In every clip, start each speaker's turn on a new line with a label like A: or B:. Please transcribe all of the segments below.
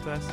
A: investing.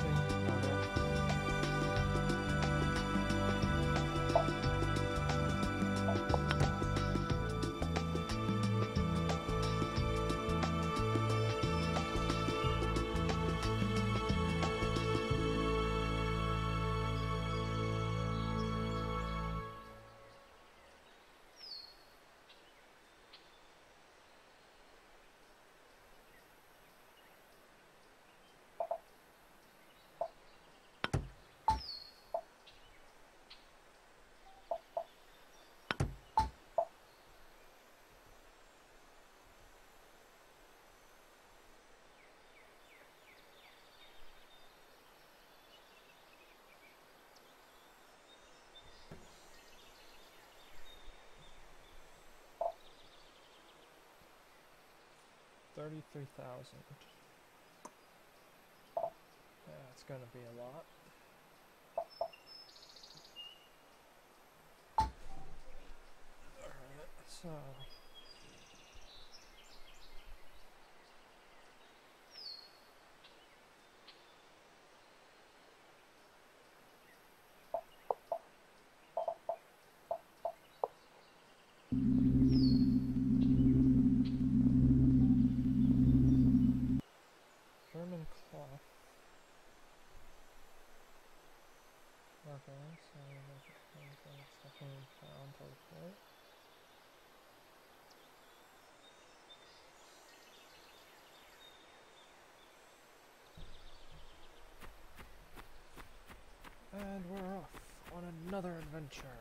A: $33,000. Yeah, it's gonna be a lot. Alright, so German cloth. Okay, so that's definitely found to the plate. And we're off on another adventure.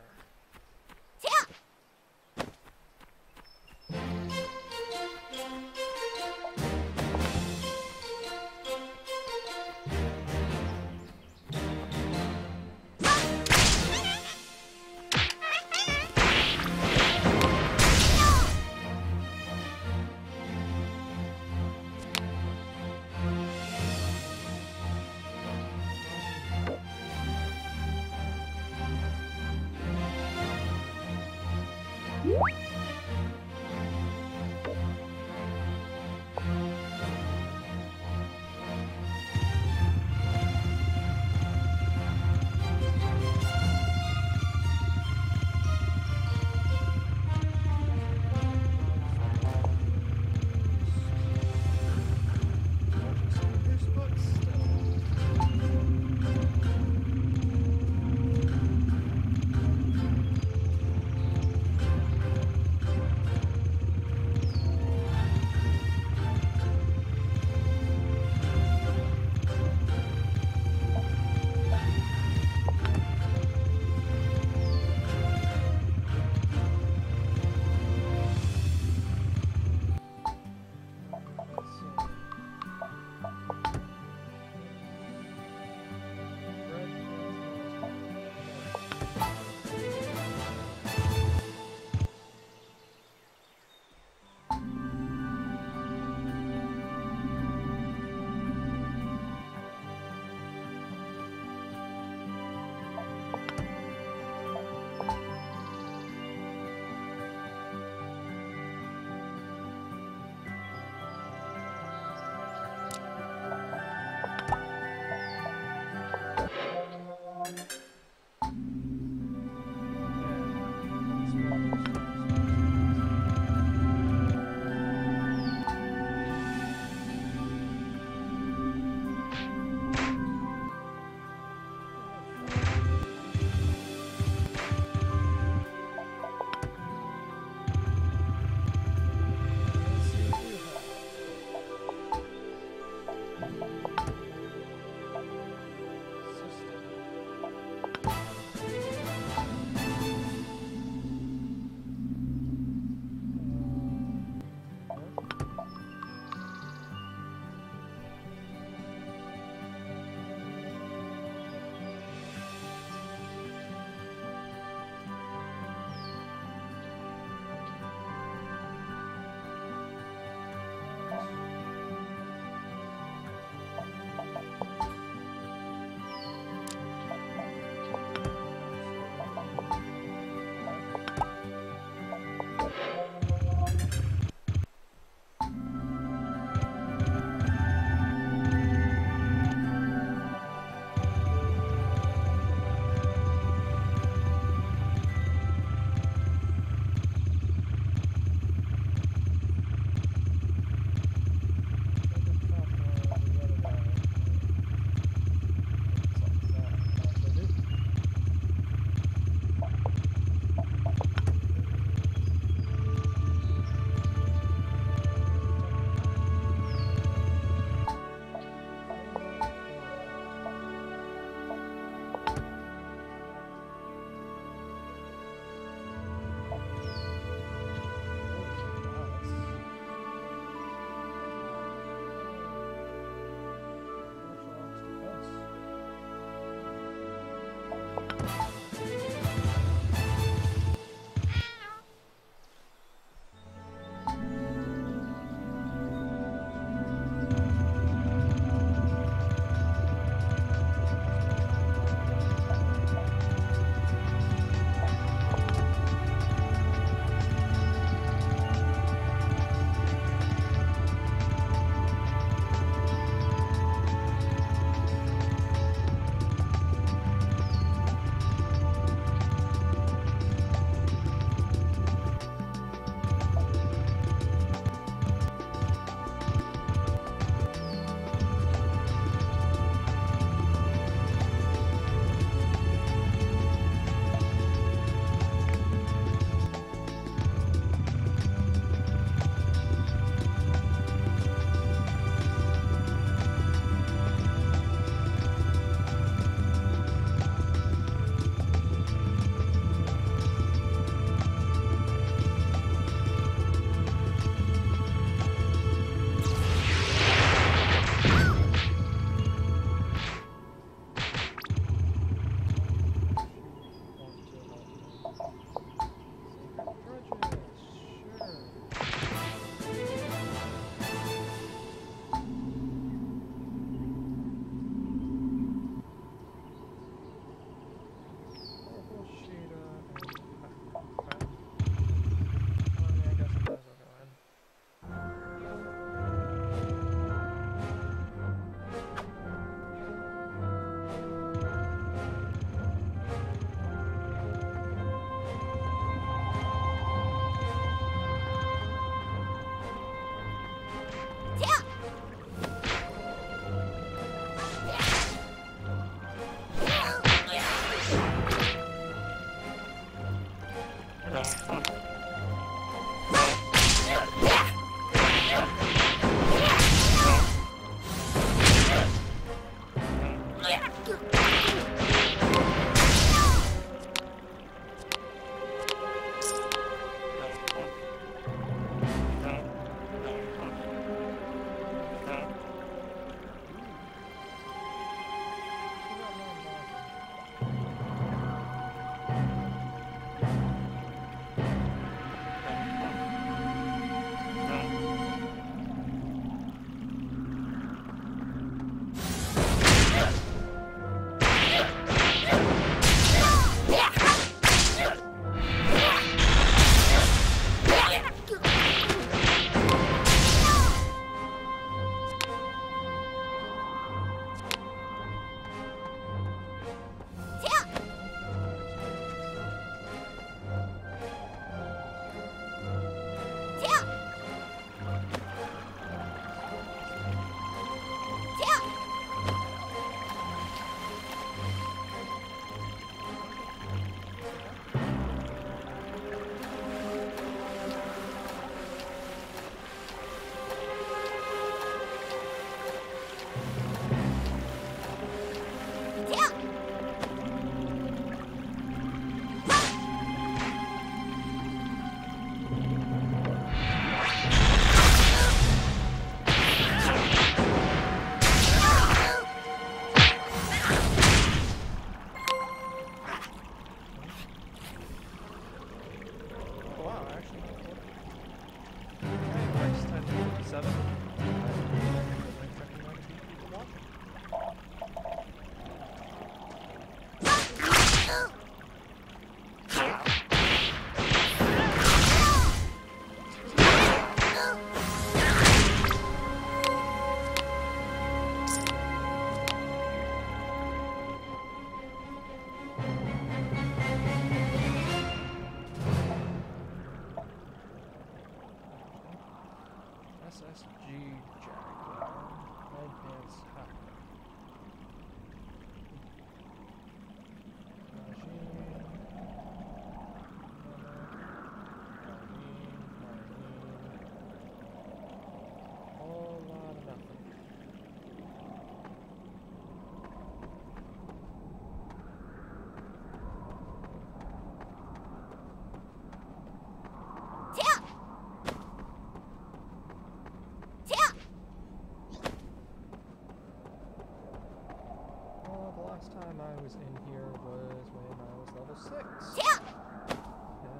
A: was in here was when I was level 6. And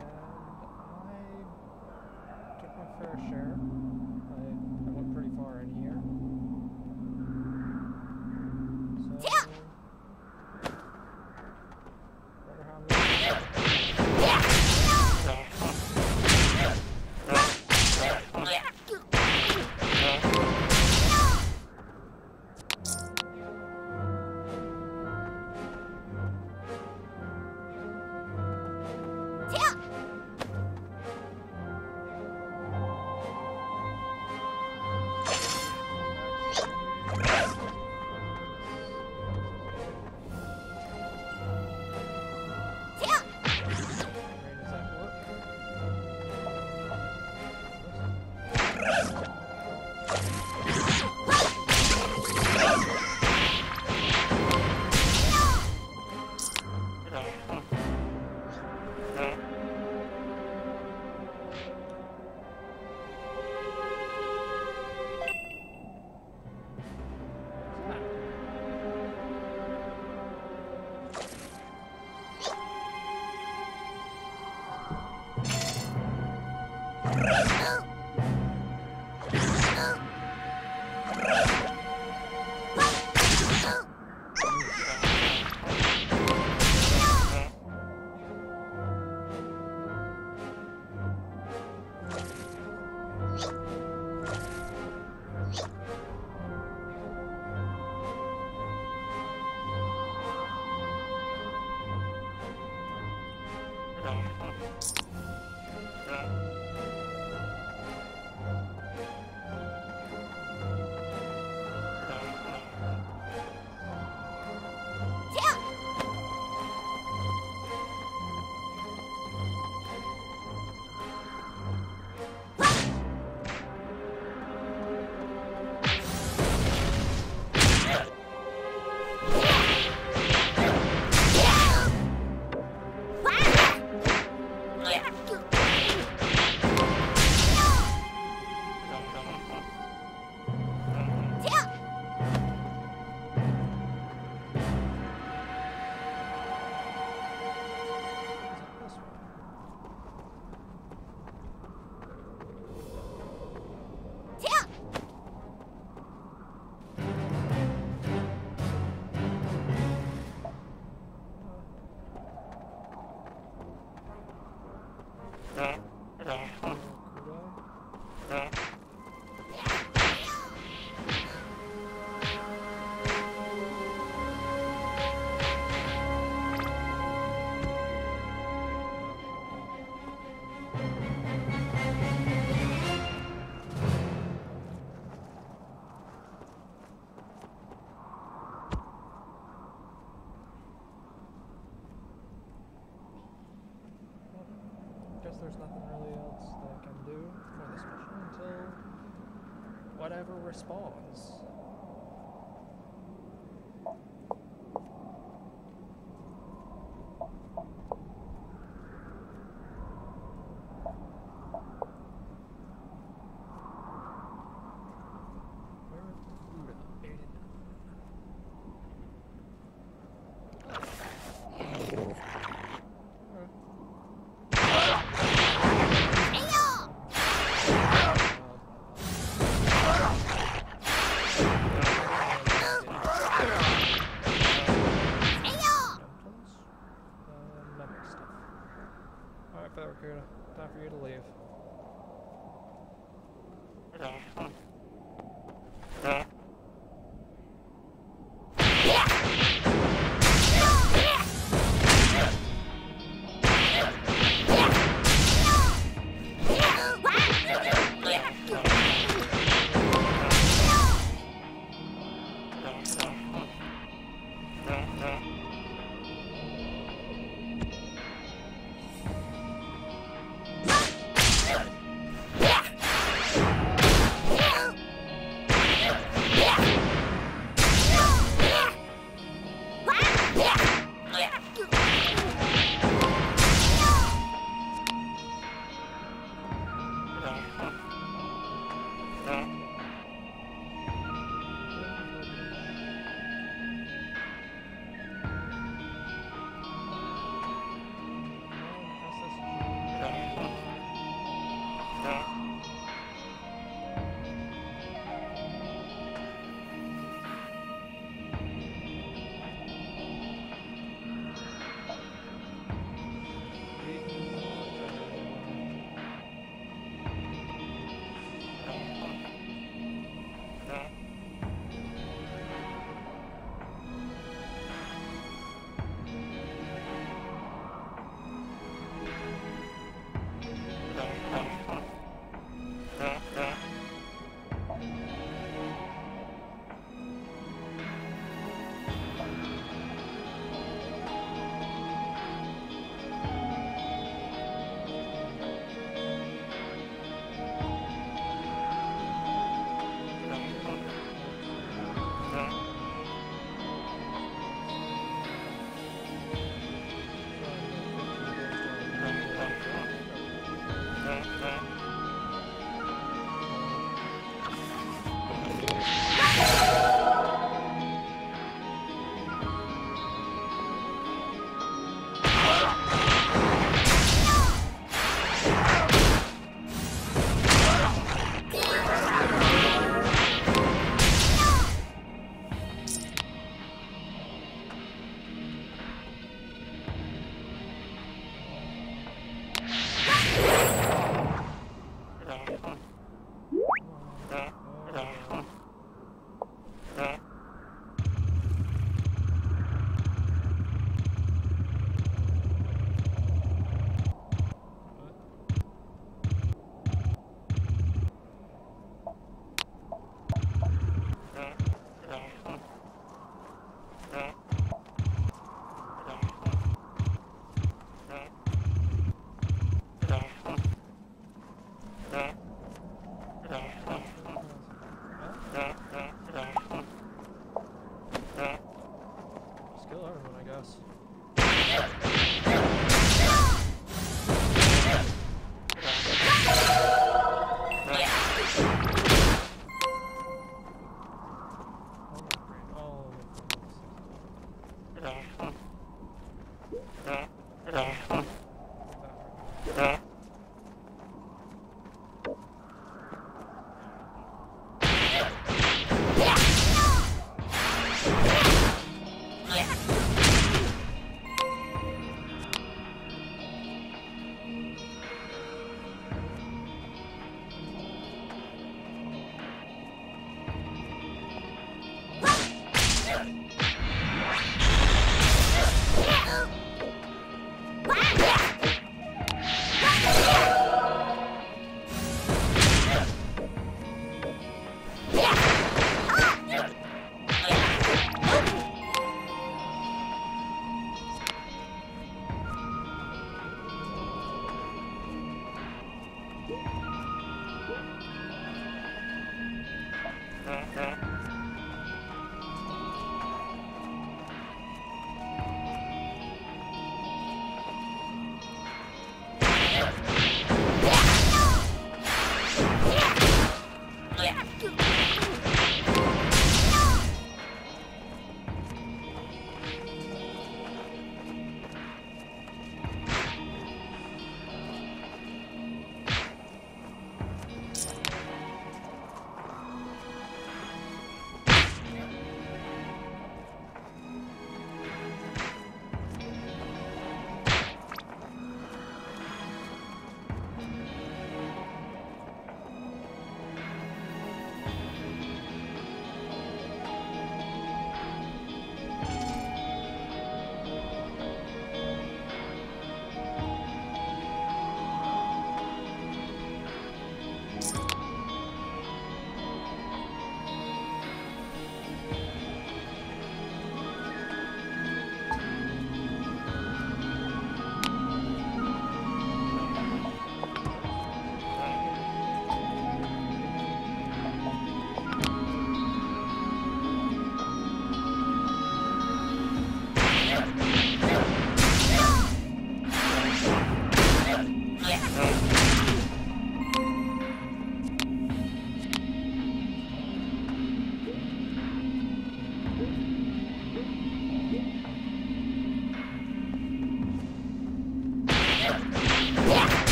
A: I took my fair share. I went pretty far in here. So, wonder how many. There's nothing really else that I can do for this mission until whatever respawns. Time for you to leave. this.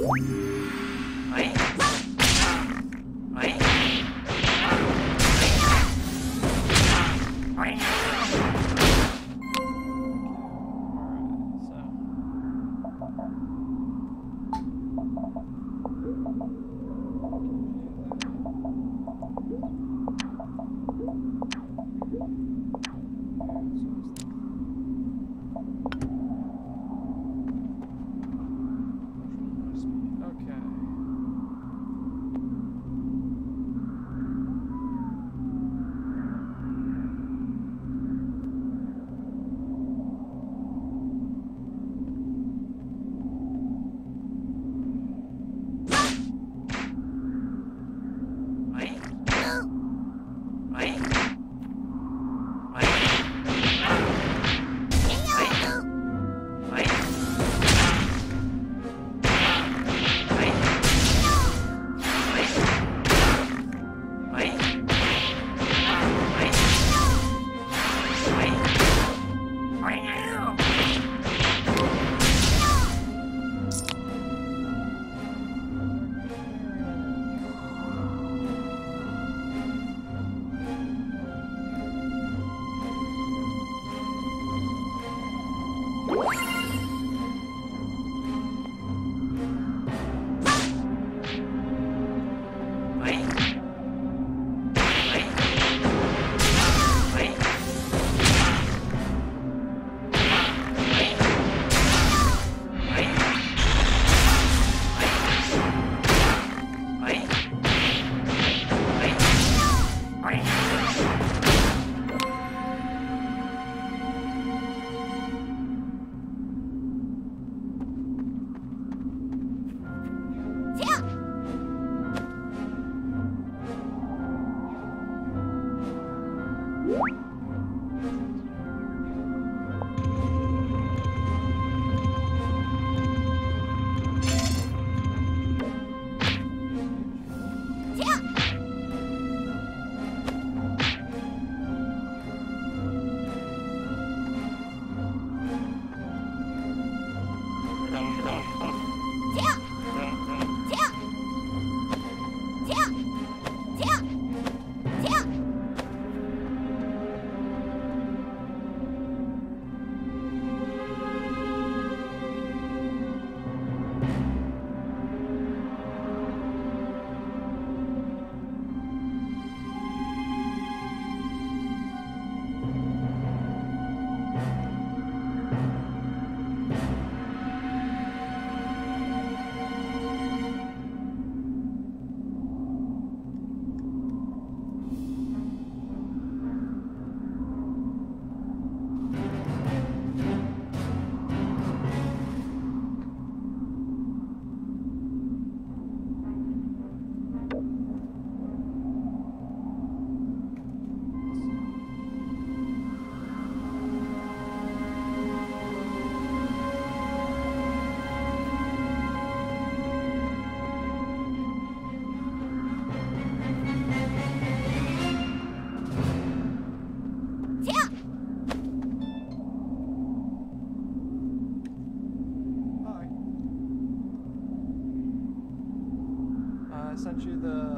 A: sent you the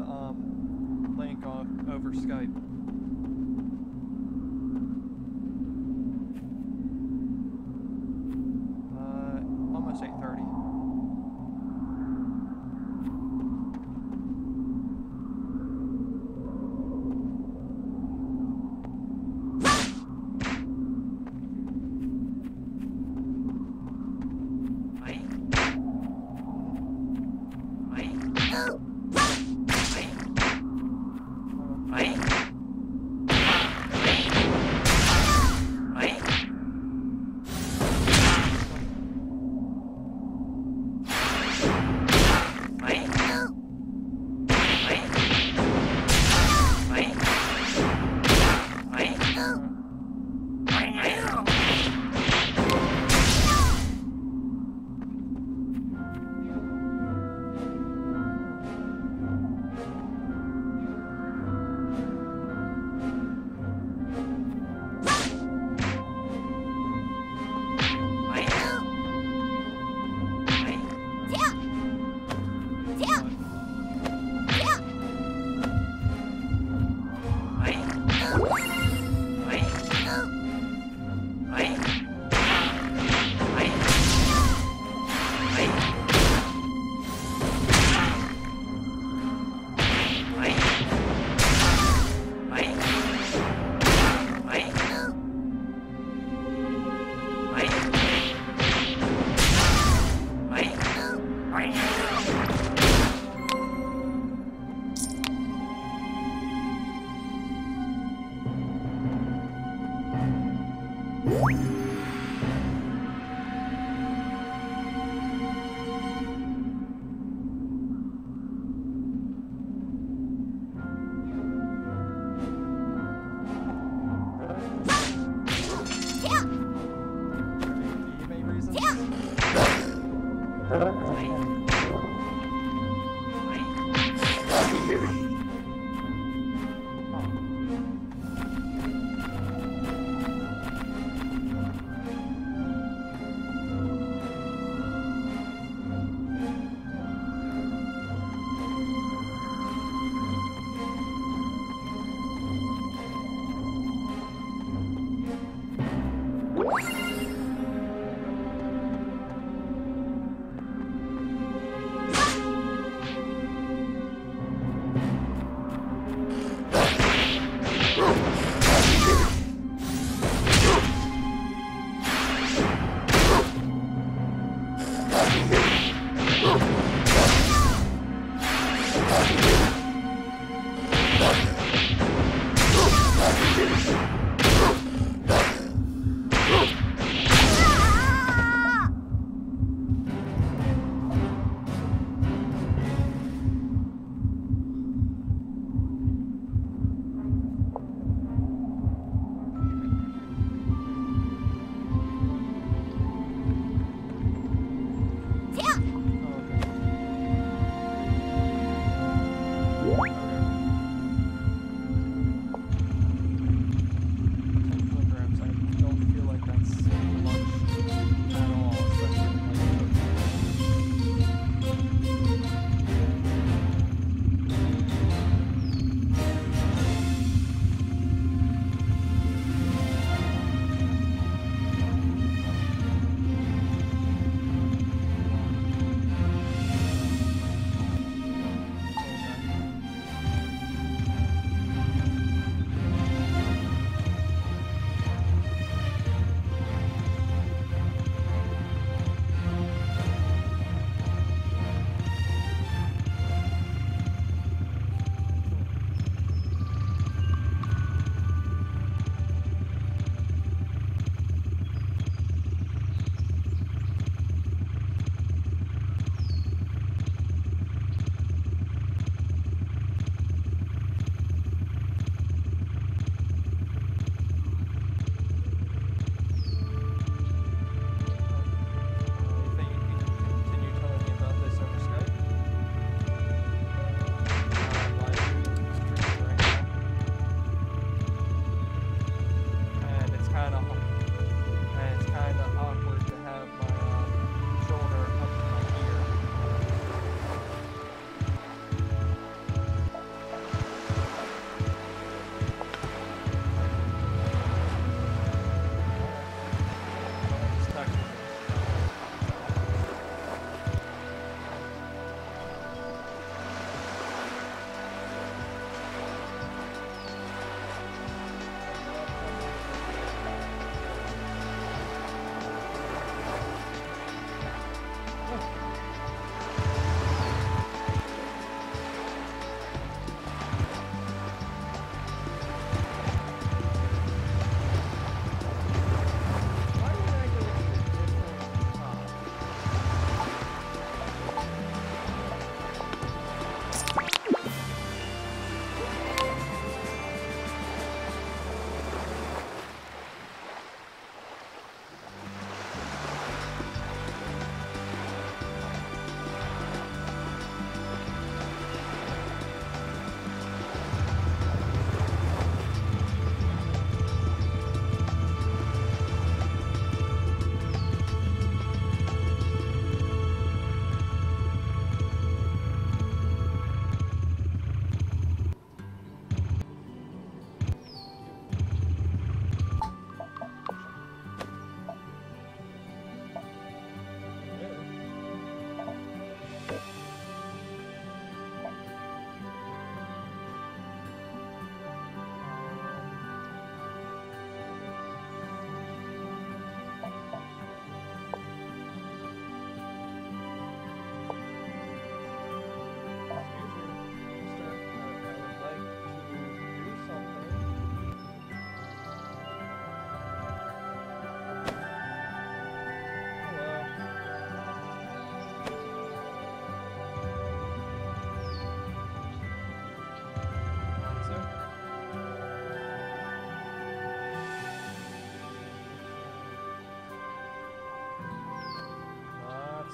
A: link over Skype. Almost 8:30.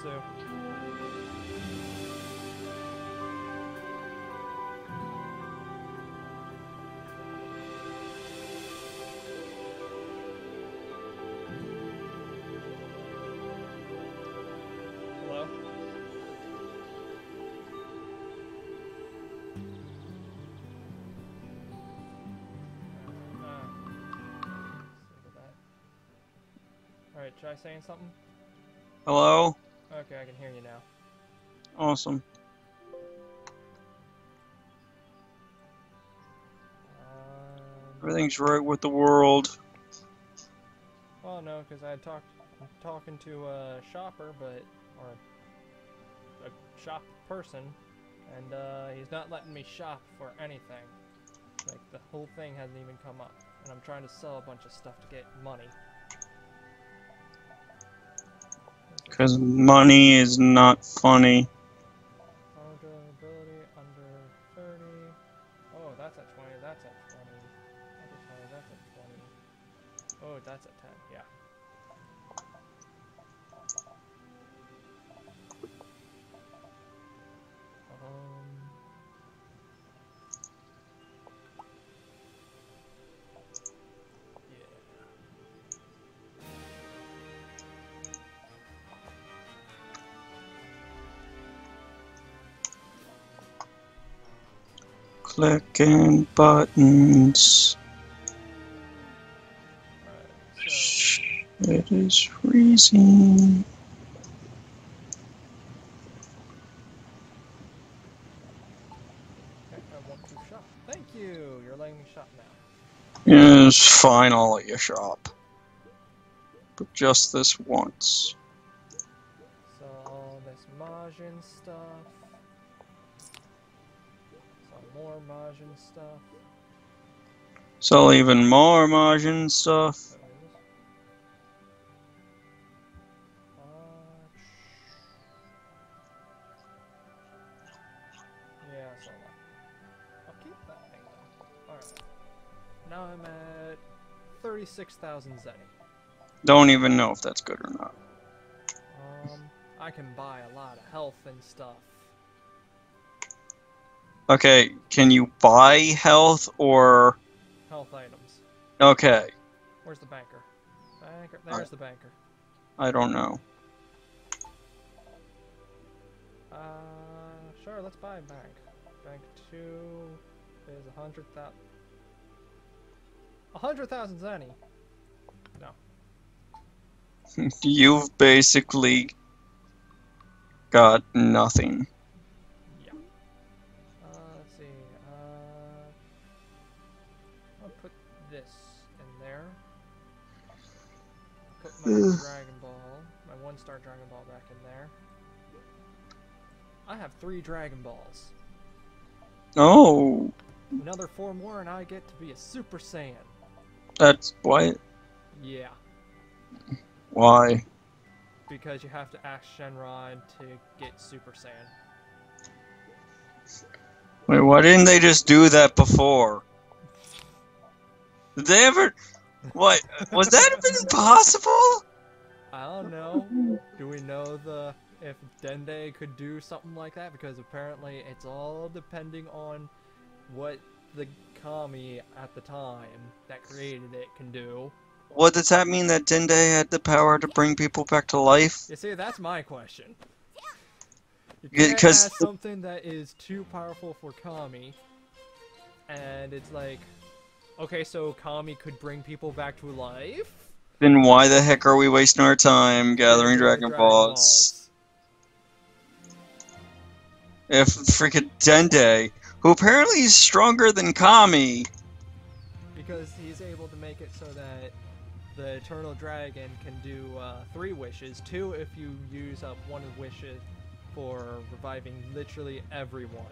A: Sue. Hello? Alright, try saying something?
B: Hello?
A: Okay, I can hear you now.
B: Awesome. Everything's right with the world.
A: Well, no, because I'm talking to a shopper, or a shop person, and he's not letting me shop for anything. Like, the whole thing hasn't even come up, and I'm trying to sell a bunch of stuff to get money.
B: Because money is not funny.
A: Ability under 30. Oh, that's at 20, that's at 20. That's at 20, that's at 20. Oh, that's at 10, yeah.
B: Clicking buttons.
A: Alright, so...
B: It is freezing.
A: Okay, I want to shop. Thank you! You're letting me shop now.
B: It's fine, I'll let you shop. But just this once.
A: So, all this Majin stuff. Some more Majin stuff.
B: Sell even more Majin stuff.
A: Yeah, so I'll keep that thing though. Alright. Now I'm at 36,000 Zenny.
B: Don't even know if that's good or not.
A: I can buy a lot of health and stuff.
B: Okay, can you buy health or...
A: Health items.
B: Okay.
A: Where's the banker? Banker. There's the banker.
B: I don't know.
A: Sure, let's buy a bank. Bank 2 is 100,000. 100,000 Zenny. No.
B: You've basically got nothing.
A: Yeah. Let's see. I'll put this in there. Put my Dragon Ball, my 1-star Dragon Ball back in there. I have 3 Dragon Balls.
B: Oh.
A: Another 4 more and I get to be a Super Saiyan.
B: That's what?
A: Yeah.
B: Why?
A: Because you have to ask Shenron to get Super Saiyan.
B: Wait, why didn't they just do that before? Did they ever... What? Was that even possible?
A: I don't know. Do we know if Dende could do something like that? Because apparently it's all depending on what the Kami at the time that created it can do.
B: What does that mean, that Dende had the power to bring people back to life?
A: You see, that's my question. You can't ask something that is too powerful for Kami, and it's like, okay, so Kami could bring people back to life?
B: Then why the heck are we wasting our time gathering Dragon Balls? If freaking Dende, who apparently is stronger than Kami.
A: Because he's able to make it so that the Eternal Dragon can do 3 wishes. 2 if you use up 1 of wishes for reviving literally everyone.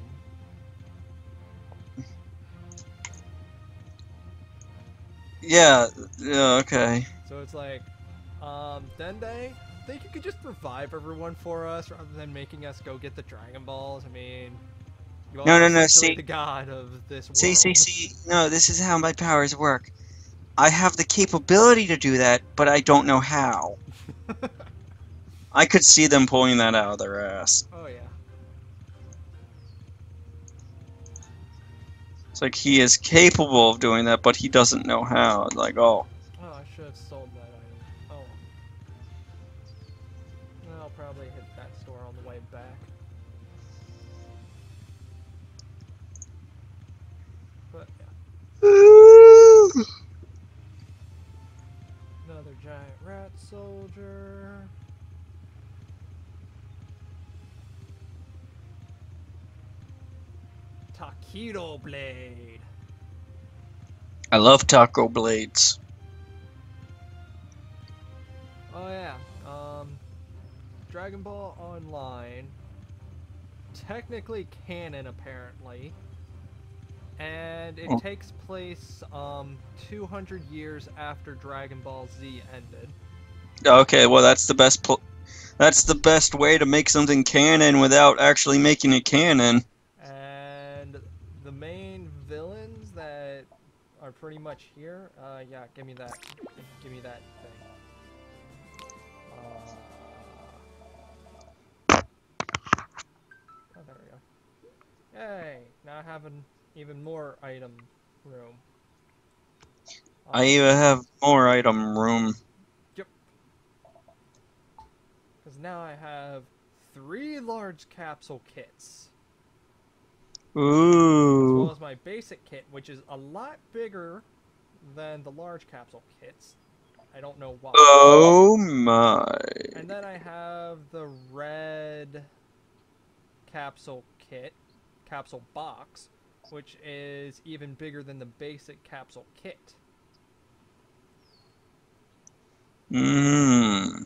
B: Yeah, okay.
A: So it's like, Dende, I think you could just revive everyone for us rather than making us go get the Dragon Balls. I mean, you are essentially the god of this world.
B: See, no, this is how my powers work. I have the capability to do that, but I don't know how. I could see them pulling that out of their ass.
A: Oh yeah.
B: It's like he is capable of doing that, but he doesn't know how. Like, oh.
A: Oh, I should have sold that item. Oh. Well, I'll probably hit that store on the way back. But yeah. Another giant rat soldier. Taquito blade.
B: I love taco blades.
A: Oh yeah. Dragon Ball Online. Technically canon, apparently. And it takes place 200 years after Dragon Ball Z ended.
B: Okay, well that's the best. That's the best way to make something canon without actually making it canon.
A: And the main villains that are pretty much here. Yeah, give me that. Give me that thing. Oh, there we go. Yay! Now I have an even more item room.
B: I even have more item room.
A: Yep. Because now I have 3 large capsule kits. As
B: Ooh.
A: well as my basic kit, which is a lot bigger than the large capsule kits. I don't know why.
B: Oh my.
A: And then I have the red capsule kit, capsule box, which is even bigger than the basic capsule kit.
B: Mmm.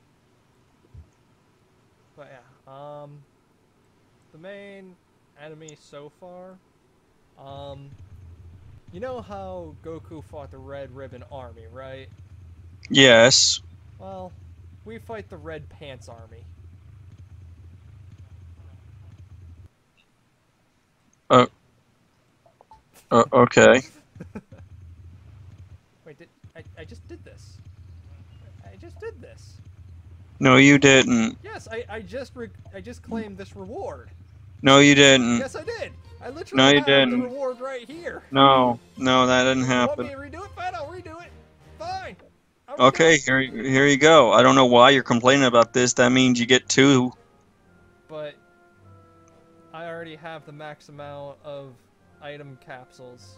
A: But yeah, the main enemy so far, you know how Goku fought the Red Ribbon Army, right?
B: Yes.
A: Well, we fight the Red Pants Army.
B: Okay.
A: Wait, I just did this. I just did this.
B: No, you didn't.
A: Yes, I just claimed this reward.
B: No, you didn't.
A: Yes, I did. I
B: No,
A: literally
B: you
A: have the
B: didn't.
A: reward right here.
B: No, that didn't
A: You want me
B: happen.
A: to redo it? Fine, I'll redo it. Fine. I'll redo
B: Okay,
A: it.
B: here you go. I don't know why you're complaining about this. That means you get 2.
A: But I already have the max amount of item capsules.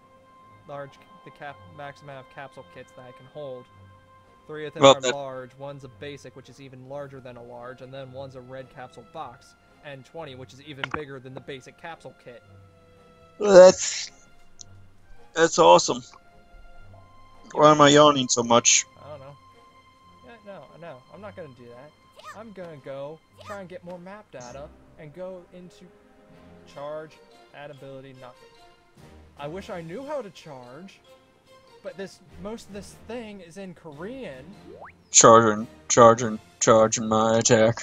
A: Max amount of capsule kits that I can hold. 3 of them
B: Well,
A: are large, one's a basic, which is even larger than a large, and then one's a red capsule box, and 20, which is even bigger than the basic capsule kit.
B: that's awesome. Why am I yawning so much?
A: I don't know. Yeah, no, I'm not gonna do that. I'm gonna go try and get more map data and go into charge, add ability, nothing. I wish I knew how to charge, but most of this thing is in Korean. Charging my attack.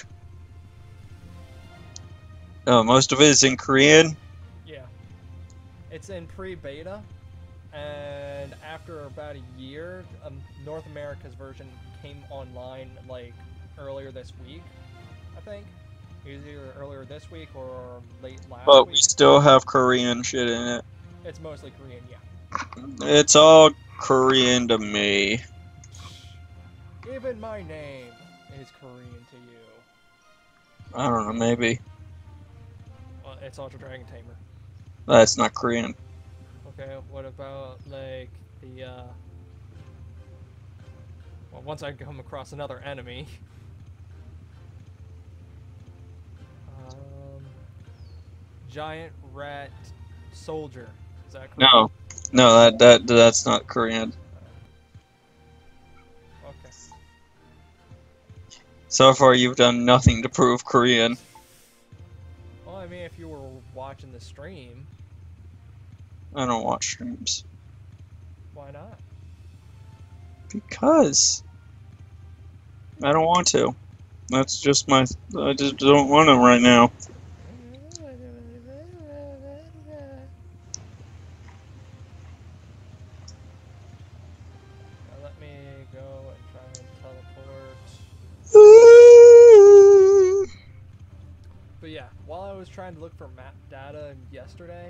B: Oh, most of it is in Korean?
A: Yeah. It's in pre-beta, and after about a year, North America's version came online, like, earlier this week, I think. It was either earlier this week or late last
B: But
A: week.
B: we still have Korean shit in it.
A: It's mostly Korean, yeah.
B: It's all Korean to me.
A: Even my name is Korean to you.
B: I don't know, maybe.
A: Well, it's Ultra Dragon Tamer.
B: That's not Korean.
A: Okay, what about, like, the, well, once I come across another enemy. Giant rat soldier. Is that correct?
B: No, that's not Korean.
A: Okay.
B: So far, you've done nothing to prove Korean.
A: Well, I mean, if you were watching the stream,
B: I don't watch streams.
A: why not?
B: Because I don't want to. That's just I just don't want to right now.
A: Now let me go and try and teleport. was trying to look for map data yesterday,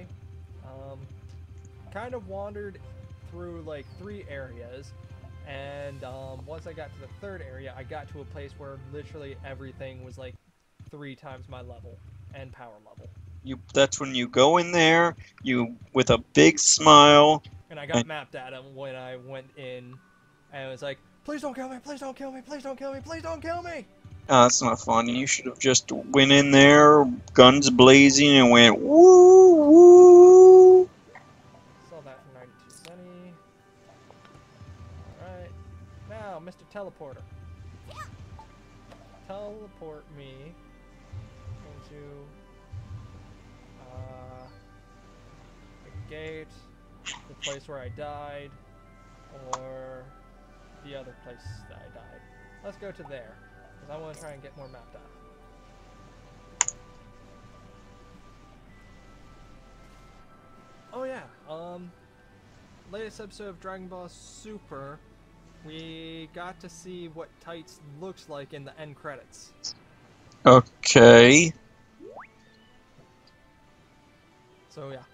A: kind of wandered through like 3 areas, and once I got to the 3rd area, I got to a place where literally everything was like 3 times my level and power level.
B: That's when you go in there, with a big smile.
A: And I got map data when I went in, and it was like, please don't kill me, please don't kill me, please don't kill me, please don't kill me!
B: Oh, that's not fun. You should have just went in there, guns blazing, and went woo woo.
A: Saw that for 92 Sunny. Alright. Now, Mr. Teleporter. Teleport me into the gate, the place where I died, or the other place that I died. Let's go to there, because I want to try and get more map data. Oh yeah, latest episode of Dragon Ball Super, we got to see what Tights looks like in the end credits.
B: Okay.
A: So yeah.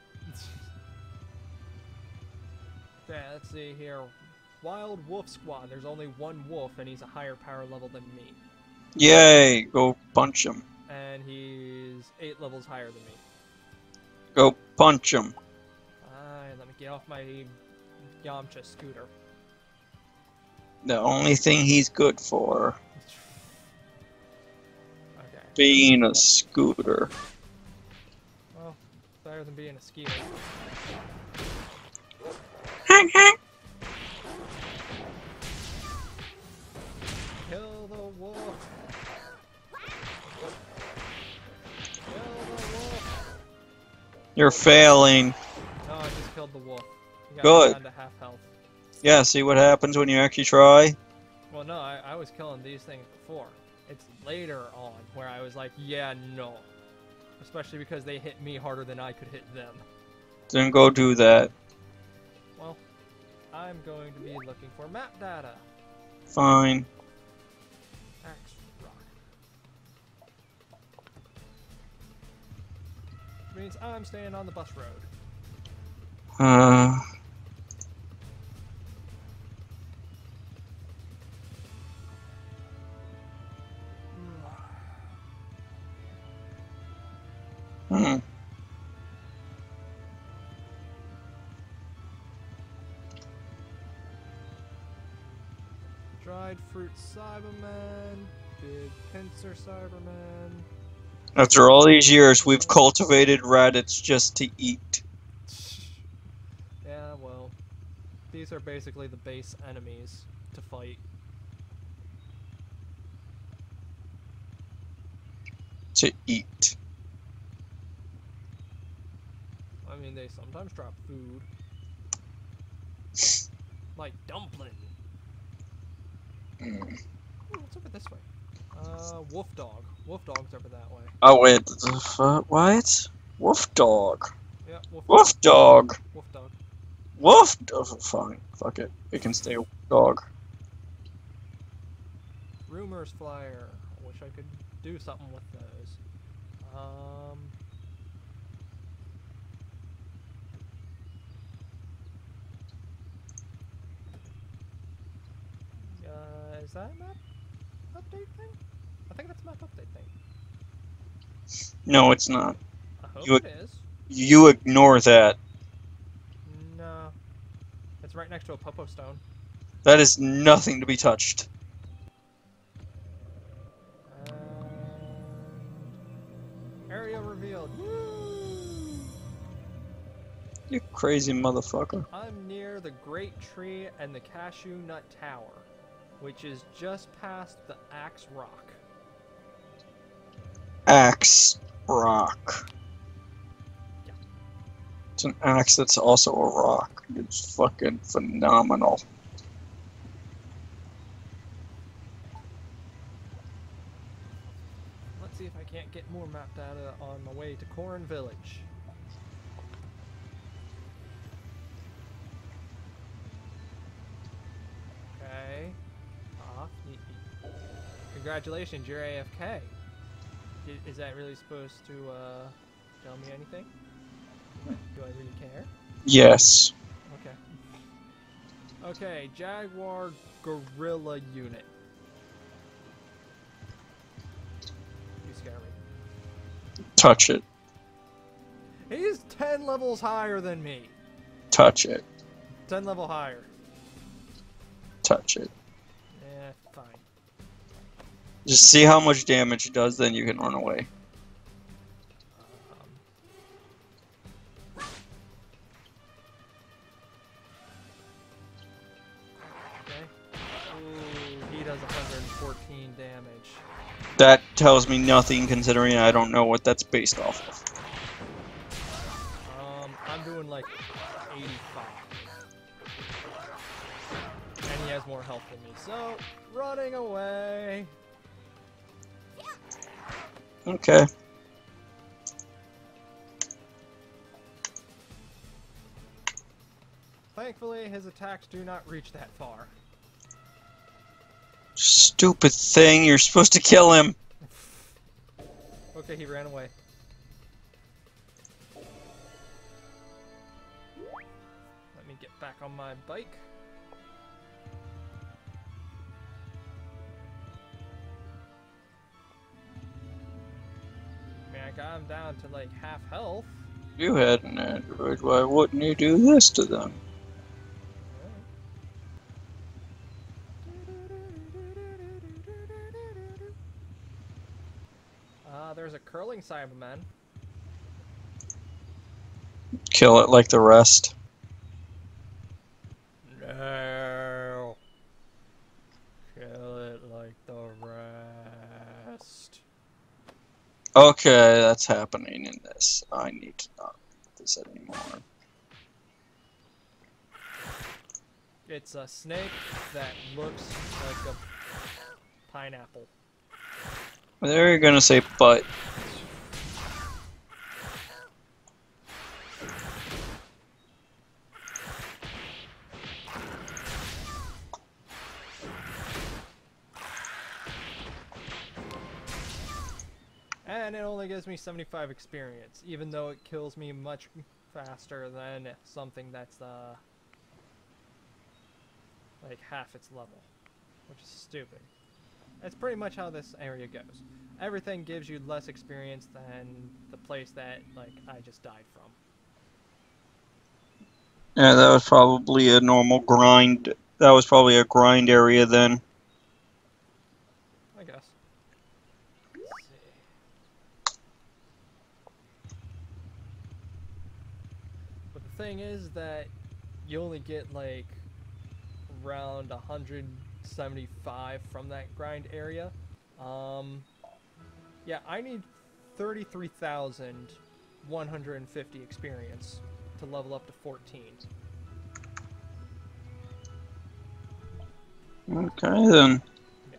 A: Yeah, let's see here. Wild Wolf Squad. There's only one wolf, and he's a higher power level than me.
B: Yay! Go punch him.
A: And he's 8 levels higher than me.
B: Go punch him.
A: Alright, let me get off my Yamcha scooter.
B: The only thing he's good for.
A: Okay.
B: Being a scooter.
A: Well, better than being a skier. Kill the wolf! Kill the wolf!
B: You're failing.
A: No, I just killed the wolf. He got
B: Good.
A: down to half health.
B: Yeah, see what happens when you actually try?
A: Well, no, I was killing these things before. It's later on where I was like, yeah, no. Especially because they hit me harder than I could hit them.
B: Then go do that.
A: Well, I'm going to be looking for map data.
B: Fine.
A: Axe rock. Means I'm staying on the bus road.
B: Hmm.
A: Dried fruit Cyberman, big pincer Cyberman.
B: After all these years, we've cultivated Raditz just to eat.
A: Yeah, well, these are basically the base enemies to fight.
B: To eat.
A: I mean, they sometimes drop food. Like dumpling. Ooh, what's over this way? Wolf dog. Wolf dog's over that way.
B: Oh wait, what? Wolf dog.
A: Yeah,
B: Wolf dog.
A: Wolf dog.
B: Wolf. Oh, fine. Fuck it. We can stay wolf dog.
A: Rumors flyer. I wish I could do something with those. Is that a map update thing? I think that's a map update thing.
B: No, it's not.
A: I hope
B: You-
A: it is.
B: You ignore that.
A: No. It's right next to a Popo Stone.
B: That is nothing to be touched.
A: Area revealed. Woo!
B: You crazy motherfucker.
A: I'm near the Great Tree and the Cashew Nut Tower, which is just past the Axe Rock.
B: Axe rock.
A: Yeah.
B: It's an axe that's also a rock. It's fucking phenomenal.
A: Let's see if I can't get more map data on my way to Corrin Village. Okay. Congratulations, you're AFK. Is that really supposed to tell me anything? Do I really care?
B: Yes.
A: Okay. Okay, Jaguar Gorilla Unit. You scare me.
B: Touch it.
A: He's 10 levels higher than me.
B: Touch it.
A: 10 level higher.
B: Touch it.
A: Eh, fine.
B: Just see how much damage it does, then you can run away.
A: Okay. Ooh, he does 114 damage.
B: That tells me nothing, considering I don't know what that's based off of.
A: I'm doing like 85. And he has more health than me, so running away.
B: Okay.
A: Thankfully, his attacks do not reach that far.
B: Stupid thing, you're supposed to kill him.
A: Okay, he ran away. Let me get back on my bike. I mean, I got him down to like half health.
B: You had an android, why wouldn't you do this to them?
A: There's a curling Cyberman.
B: Kill it like the rest.
A: No. Kill it like the rest.
B: Okay, that's happening in this. I need to not do this anymore.
A: It's a snake that looks like a pineapple.
B: They're gonna say butt.
A: And it only gives me 75 experience, even though it kills me much faster than something that's like half its level, which is stupid. That's pretty much how this area goes. Everything gives you less experience than the place that like I just died from.
B: Yeah, that was probably a normal grind. That was probably a grind area then.
A: I guess. Let's see. But the thing is that you only get like around 175 from that grind area. Yeah, I need 33,150 experience to level up to 14.
B: Okay then.
A: Yeah.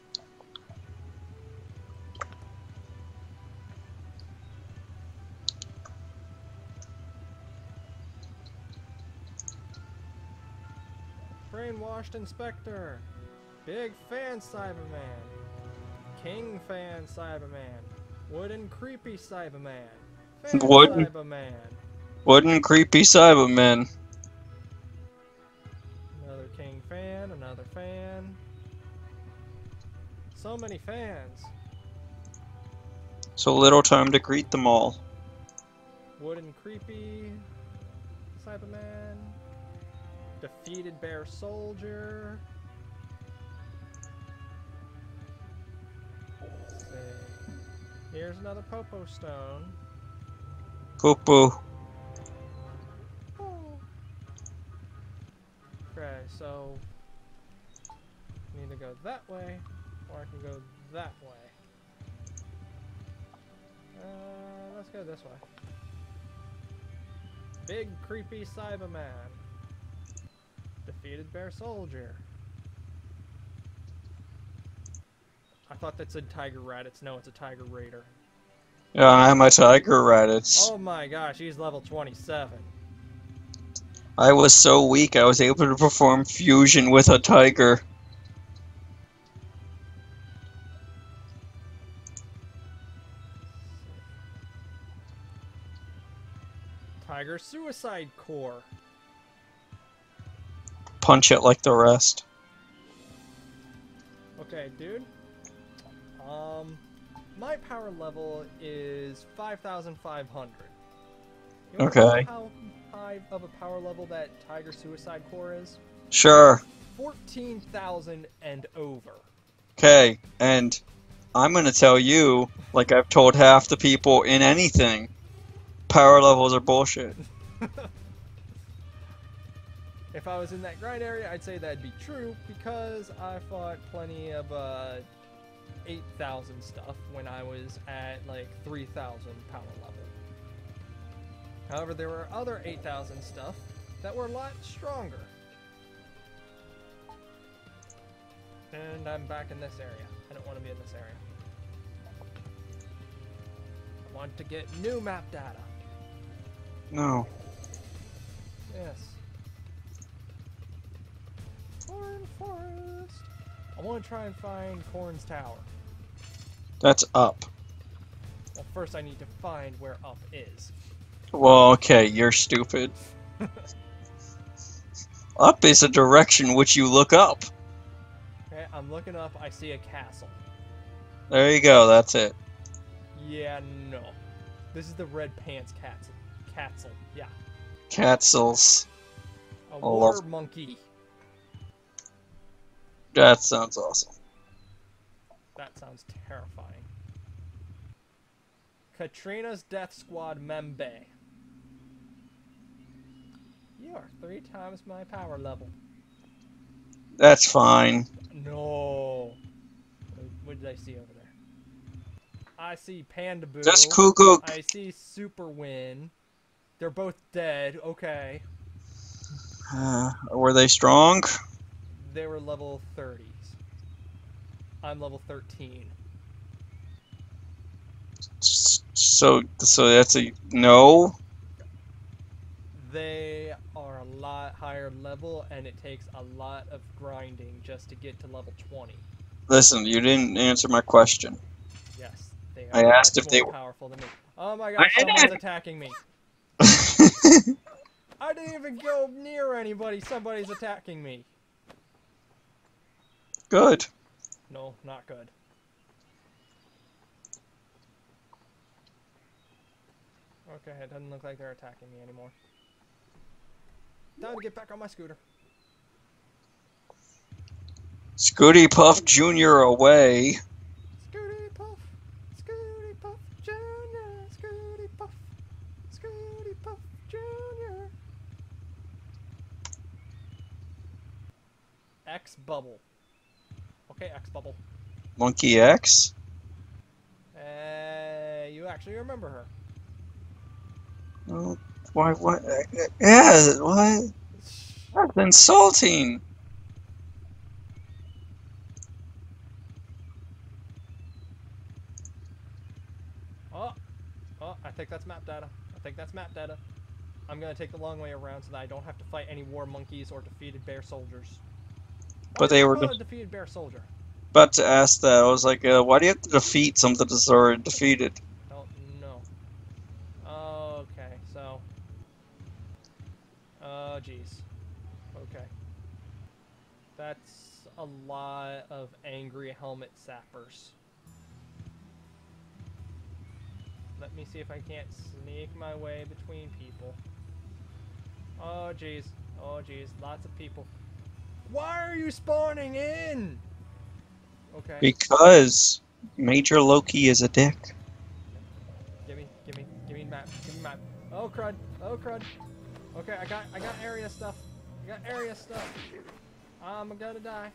A: Brainwashed Inspector. Big fan Cyberman. King fan Cyberman. Wooden creepy Cyberman. Fan
B: Wooden-
A: Cyberman.
B: Wooden creepy Cybermen.
A: Another King fan, another fan. So many fans.
B: So little time to greet them all.
A: Wooden creepy Cyberman. Defeated bear soldier. Let's see. Here's another Popo stone.
B: Poo poo.
A: Okay, so I can either go that way or I can go that way. Let's go this way. Big creepy Cyberman. Defeated bear soldier. I thought that said tiger rabbits. No, it's a tiger raider.
B: Yeah, I'm a tiger rat.
A: Oh my gosh, he's level 27.
B: I was so weak I was able to perform fusion with a tiger.
A: Tiger Suicide Core.
B: Punch it like the rest.
A: Okay, dude. My power level is 5,500. You wanna know
B: Okay.
A: how high of a power level that Tiger Suicide Core is?
B: Sure.
A: 14,000 and over.
B: Okay, and I'm gonna tell you, like I've told half the people in anything, power levels are bullshit.
A: If I was in that grind area, I'd say that'd be true because I fought plenty of 8,000 stuff when I was at like 3,000 power level. However, there were other 8,000 stuff that were a lot stronger. And I'm back in this area. I don't want to be in this area. I want to get new map data.
B: No.
A: Yes. Corn Forest. I want to try and find Corn's Tower.
B: That's up.
A: Well, first I need to find where up is.
B: Well, okay, you're stupid. Up is a direction which you look up.
A: Okay, I'm looking up. I see a castle.
B: There you go, that's it.
A: Yeah, no. This is the Red Pants Castle. Yeah.
B: Catzels.
A: A
B: I
A: water
B: love-
A: monkey.
B: That sounds awesome.
A: That sounds terrifying. Katrina's Death Squad Membe. You are 3 times my power level.
B: That's fine.
A: No. What did I see over there? I see Panda Boo.
B: Just Cuckoo.
A: I see Super Win. They're both dead. Okay.
B: Were they strong?
A: They were level 30s. I'm level 13.
B: So that's a no?
A: They are a lot higher level, and it takes a lot of grinding just to get to level 20.
B: Listen, you didn't answer my question.
A: Yes, they
B: I
A: are
B: asked
A: much
B: if they
A: more
B: were-
A: powerful than me. Oh my god, someone's attacking me. I didn't even go near anybody. Somebody's attacking me.
B: Good.
A: No, not good. Okay, it doesn't look like they're attacking me anymore. Time to get back on my scooter.
B: Scooty Puff Jr. away.
A: Scooty Puff, Jr., Scooty Puff, Jr. X Bubble. Okay, X Bubble.
B: Monkey X?
A: You actually remember her.
B: Oh, why, what? Yeah, what? That's insulting.
A: Oh, I think that's map data. I'm gonna take the long way around so that I don't have to fight any war monkeys or defeated bear soldiers.
B: But they were
A: a defeated bear soldier.
B: about to ask that. I was like, why do you have to defeat something that's already defeated?
A: Don't know. Okay, so. Oh, jeez. Okay. That's a lot of angry helmet sappers. Let me see if I can't sneak my way between people. Oh, jeez. Oh, jeez. Lots of people. Why are you spawning in? Okay.
B: Because Major Loki is a dick.
A: Give me map. Oh crud. Okay, I got area stuff. I'm gonna die.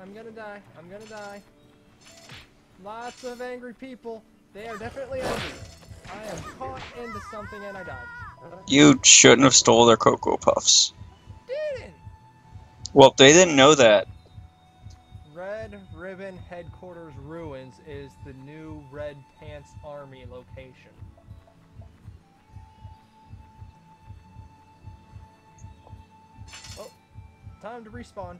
A: Lots of angry people. They are definitely angry. I am caught into something and I died.
B: You shouldn't have stole their Cocoa Puffs.
A: Didn't!
B: Well, they didn't know that.
A: Red Ribbon Headquarters Ruins is the new Red Pants Army location. Oh, time to respawn.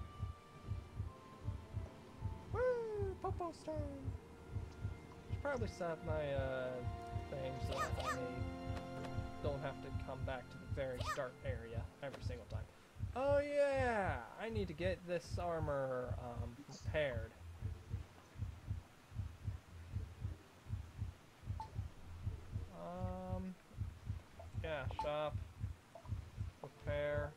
A: Woo! Popo's time! Should probably set up my thing so that don't have to come back to the very start area every single time. Oh yeah, I need to get this armor repaired. Yeah, shop, repair.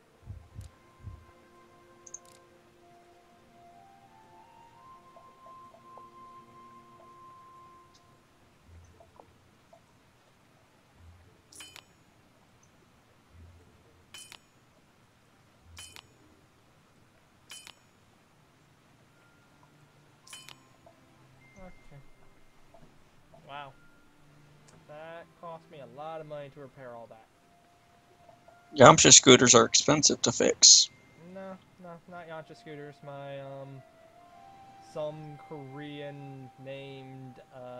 A: Okay. Wow. That cost me a lot of money to repair all that.
B: Yamcha scooters are expensive to fix.
A: No, not Yamcha scooters. My, some Korean named,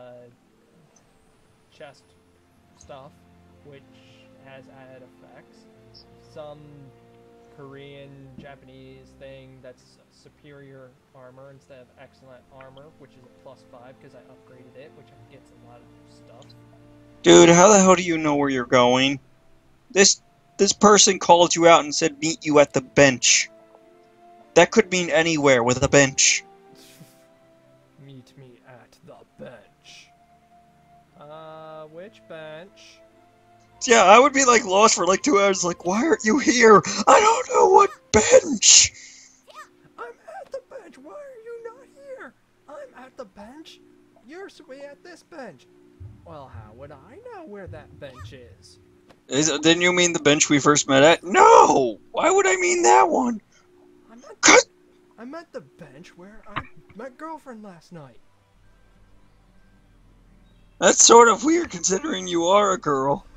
A: chest stuff, which has added effects. Some Korean, Japanese thing that's superior armor instead of excellent armor, which is a +5 because I upgraded it, which gets a lot of stuff.
B: Dude, how the hell do you know where you're going? This person called you out and said meet you at the bench. That could mean anywhere with a bench.
A: Meet me at the bench. Which bench?
B: Yeah, I would be like lost for like 2 hours, like, why aren't you here? I don't know what bench!
A: I'm at the bench, why are you not here? I'm at the bench? You're supposed to be at this bench. Well, how would I know where that bench is?
B: Didn't you mean the bench we first met at? No! Why would I mean that one?
A: I meant the bench where I met girlfriend last night.
B: That's sort of weird considering you are a girl.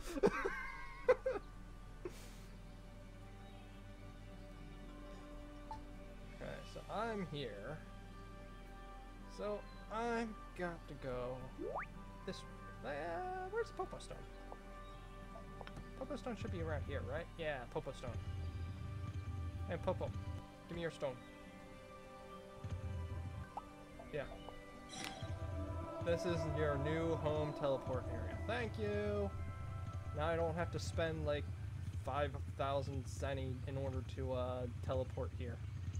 A: Okay, so I'm here. So I've got to go this. Where's Popo Stone? Popo Stone should be around here, right? Yeah, Popo Stone. Hey, Popo, give me your stone. Yeah. This is your new home teleport area. Thank you! Now I don't have to spend like 5,000 Zenny in order to teleport here.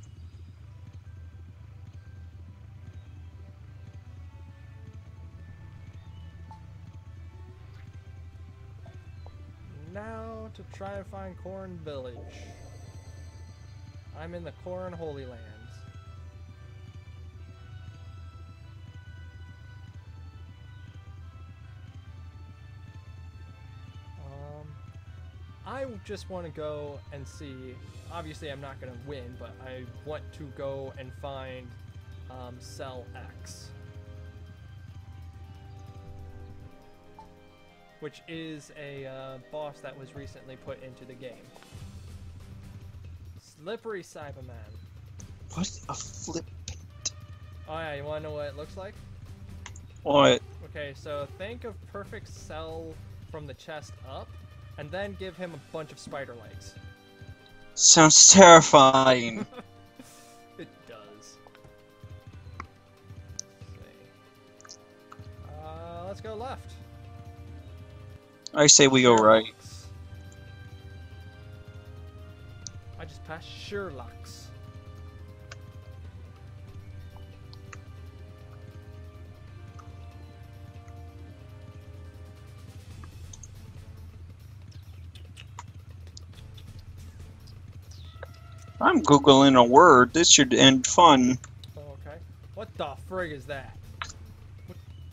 A: Now to try and find Corrin Village. I'm in the Corrin Holy Lands. I just want to go and see. Obviously, I'm not going to win, but I want to go and find Cell X, which is a boss that was recently put into the game. Slippery Cyberman.
B: What a flip.
A: Oh yeah, you want to know what it looks like?
B: What?
A: Okay, so think of Perfect Cell from the chest up, and then give him a bunch of spider legs.
B: Sounds terrifying.
A: It does. Let's see. Let's go left.
B: I say we go right.
A: I just passed Sherlock's.
B: I'm Googling a word. This should end fun.
A: Okay. What the frig is that? What?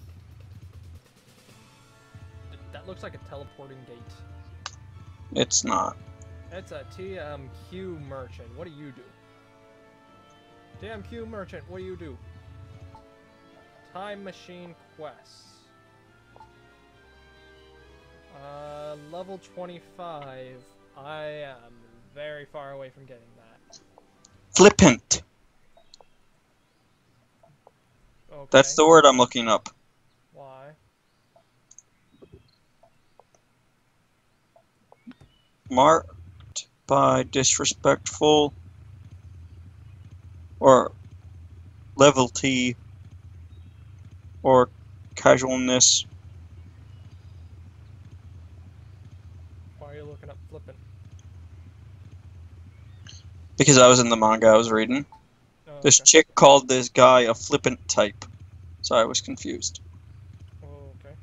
A: That looks like a teleporting gate.
B: It's not.
A: It's a TMQ merchant. What do you do? TMQ merchant, what do you do? Time machine quests. Level 25. I am very far away from getting that.
B: Flippant.
A: Okay.
B: That's the word I'm looking up.
A: Why?
B: Marked by disrespectful or levity or casualness.
A: Why are you looking up flippant?
B: Because I was in the manga I was reading.
A: Oh,
B: This
A: okay.
B: chick called this guy a flippant type, so I was confused.
A: Oh, okay.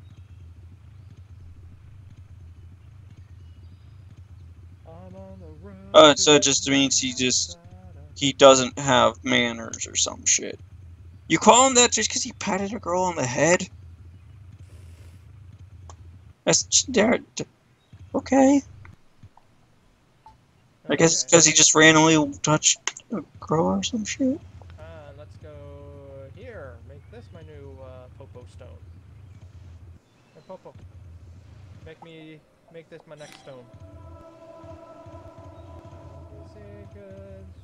A: I'm on the road
B: So it
A: to
B: just means
A: Nevada.
B: he doesn't have manners or some shit. You call him that just because he patted a girl on the head? That's okay. I guess it's because he
A: Okay.
B: just randomly touched a girl or some shit.
A: Let's go here. Make this my new Popo stone. Hey, Popo. Make this my next stone. NPC goods.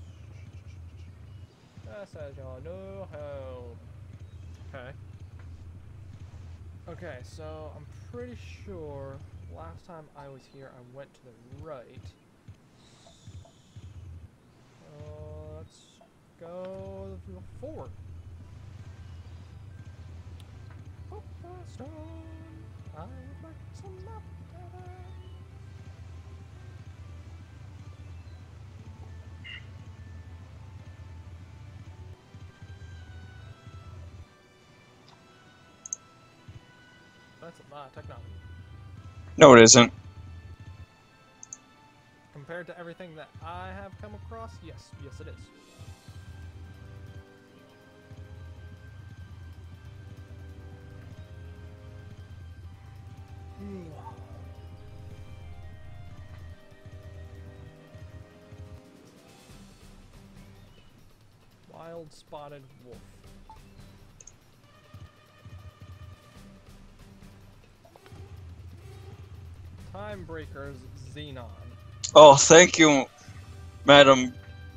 A: That says your new home. Okay. Okay, so I'm pretty sure last time I was here I went to the right. Let's go forward. Popo stone. I would like some map data. That's a lot of technology.
B: No, it isn't.
A: Compared to everything that I have come across, yes, yes it is. Wild spotted wolf. Timebreakers Xenon.
B: Oh, thank you, Madam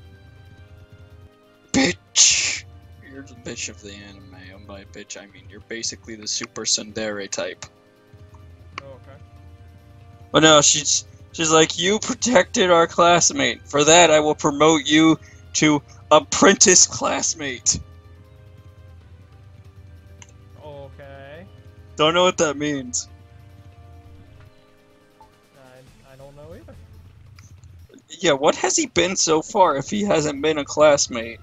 B: Bitch. You're the bitch of the anime. And by bitch, I mean you're basically the super tsundere type.
A: Oh, okay.
B: But no, she's like, you protected our classmate. For that, I will promote you to apprentice classmate.
A: Okay.
B: Don't know what that means.
A: I don't know either.
B: Yeah, what has he been so far if he hasn't been a classmate?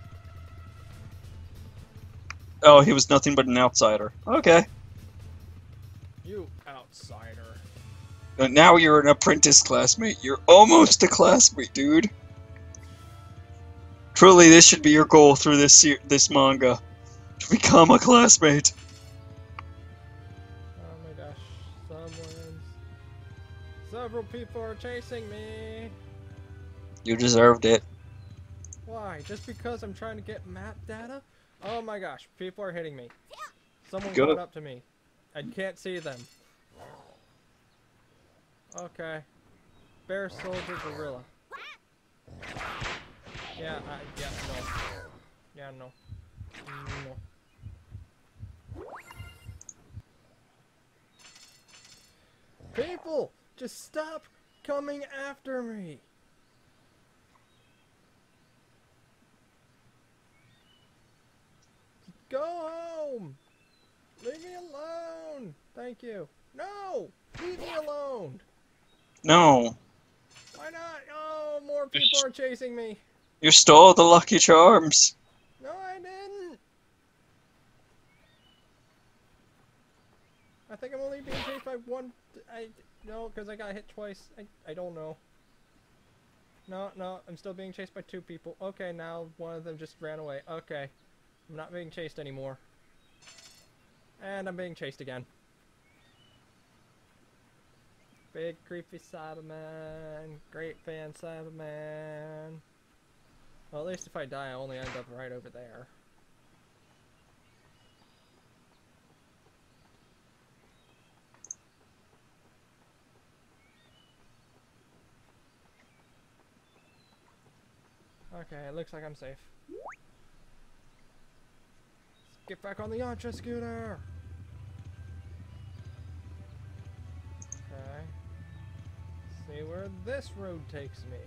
B: Oh, he was nothing but an outsider. Okay.
A: You outsider.
B: And now you're an apprentice classmate. You're almost a classmate, dude. Truly, this should be your goal through this manga. To become a classmate.
A: Oh my gosh. Several people are chasing me.
B: You deserved it.
A: Why? Just because I'm trying to get map data? Oh my gosh, people are hitting me. Someone
B: Good.
A: caught up to me. I can't see them. Okay. Bear soldier gorilla. Yeah, no. Yeah, no. No. People! Just stop coming after me! Go home! Leave me alone! Thank you. No! Leave me alone!
B: No.
A: Why not? Oh, more people are chasing me.
B: You stole the Lucky Charms.
A: No, I didn't. I think I'm only being chased by one. No, because I got hit twice. I don't know. No, I'm still being chased by two people. Okay, now one of them just ran away. Okay. I'm not being chased anymore. And I'm being chased again. Big creepy Cyberman. Great fan Cyberman. Well, at least if I die, I only end up right over there. Okay, it looks like I'm safe. Let's get back on the Yantra scooter! Okay. See where this road takes me.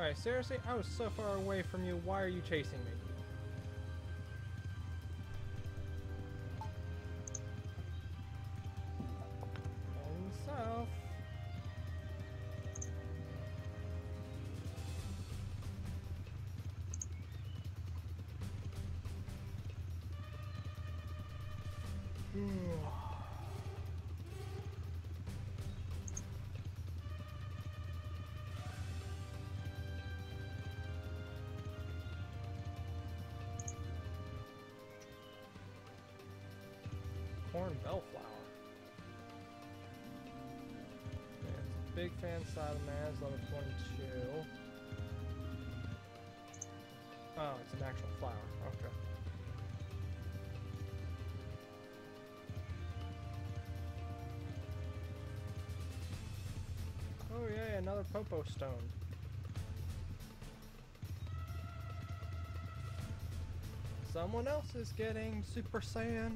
A: Alright, seriously? I was so far away from you. Why are you chasing me? Going south. Corn bellflower. Yeah, it's a big fan side of man, it's level 22. Oh, it's an actual flower. Okay. Oh yeah, another Popo stone. Someone else is getting Super Saiyan.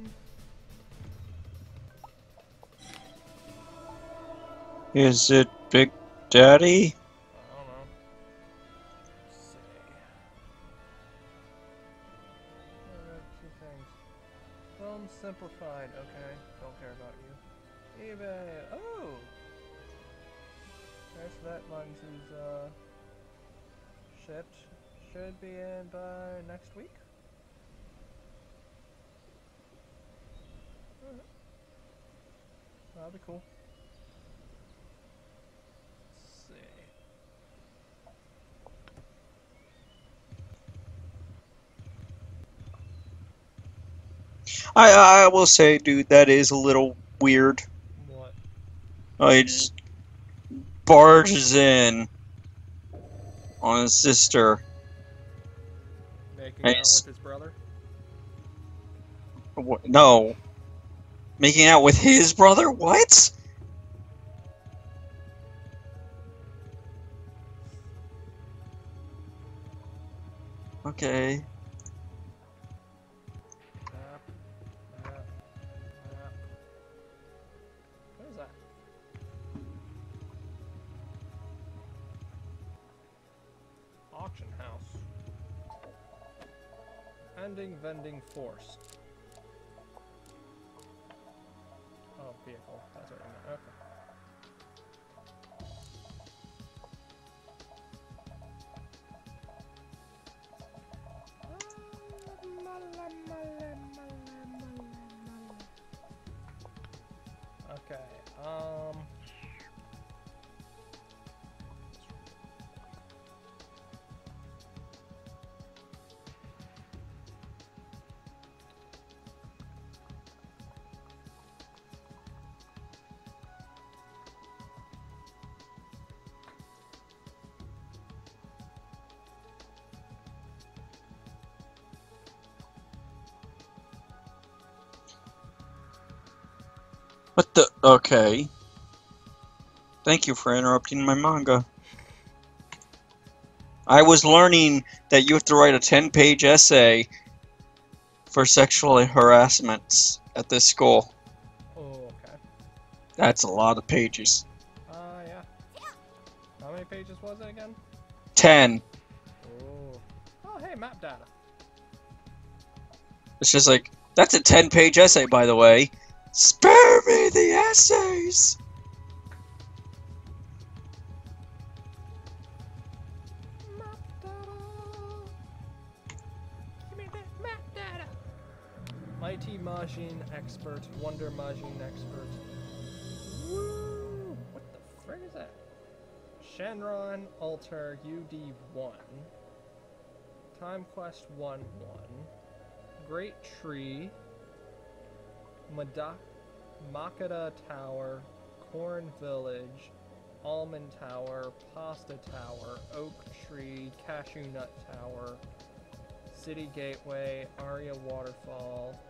B: Is it Big Daddy?
A: I don't know. Let's see. I got two things. Film simplified. Okay, don't care about you. eBay. Oh! There's that lens is shipped. Should be in by next week. Alright. That'll be cool.
B: I will say, dude, that is a little weird.
A: What?
B: Oh, he just barges in on his sister.
A: Making out with his brother?
B: No. Making out with his brother? What? Okay.
A: What is that? Auction house. Ending vending force. Oh, vehicle. That's what I meant. Okay. Okay,
B: What the? Okay. Thank you for interrupting my manga. I was learning that you have to write a 10-page essay for sexual harassment at this school.
A: oh, okay.
B: That's a lot of pages.
A: Yeah. How many pages was it again?
B: 10.
A: Oh. Oh, hey, map data.
B: It's just like, that's a 10-page essay, by the way. Spare me the essays!
A: Map data. Give me that map data. Mighty Majin expert, Wonder Majin expert. Woo! What the frick is that? Shenron Altar UD1. Time Quest 1-1. Great Tree. Makata Tower. Corn Village. Almond Tower. Pasta Tower. Oak Tree. Cashew Nut Tower. City Gateway. Aria Waterfall.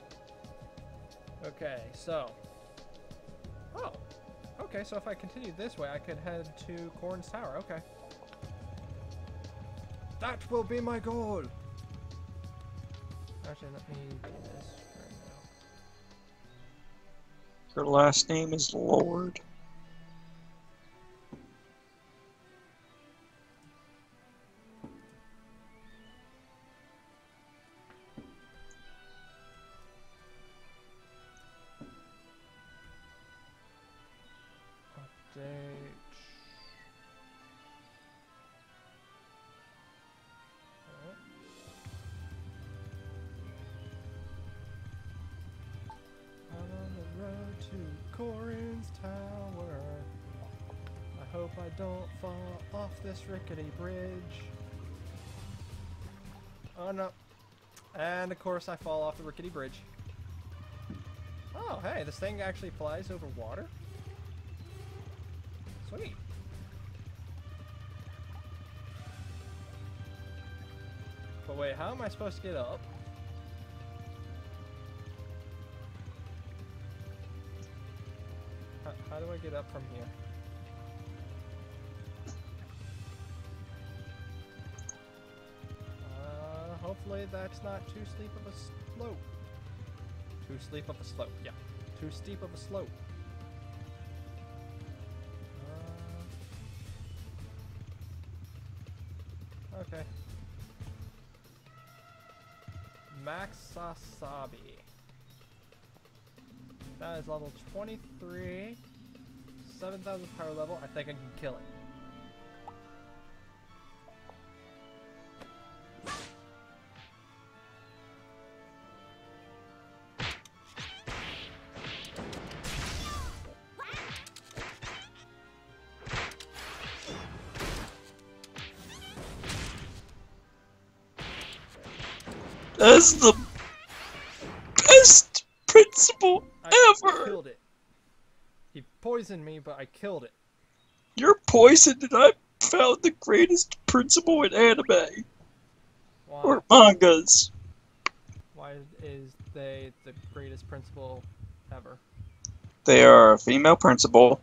A: Okay, so. Oh. Okay, so if I continue this way, I could head to Corn's Tower. Okay. That will be my goal! Actually, let me do this right now.
B: Her last name is Lord.
A: don't fall off this rickety bridge. Oh no. And of course I fall off the rickety bridge. Oh, hey, this thing actually flies over water? Sweet. But wait, how am I supposed to get up? How do I get up from here? Hopefully that's not too steep of a slope. Too steep of a slope, yeah. Too steep of a slope. Okay. Max Sasabi. That is level 23. 7,000 power level. I think I can kill it.
B: That's the best principal ever!
A: I killed it. He poisoned me, but I killed it.
B: You're poisoned and I found the greatest principal in anime.
A: Why?
B: Or mangas.
A: Why is they the greatest principal ever?
B: They are a female principal.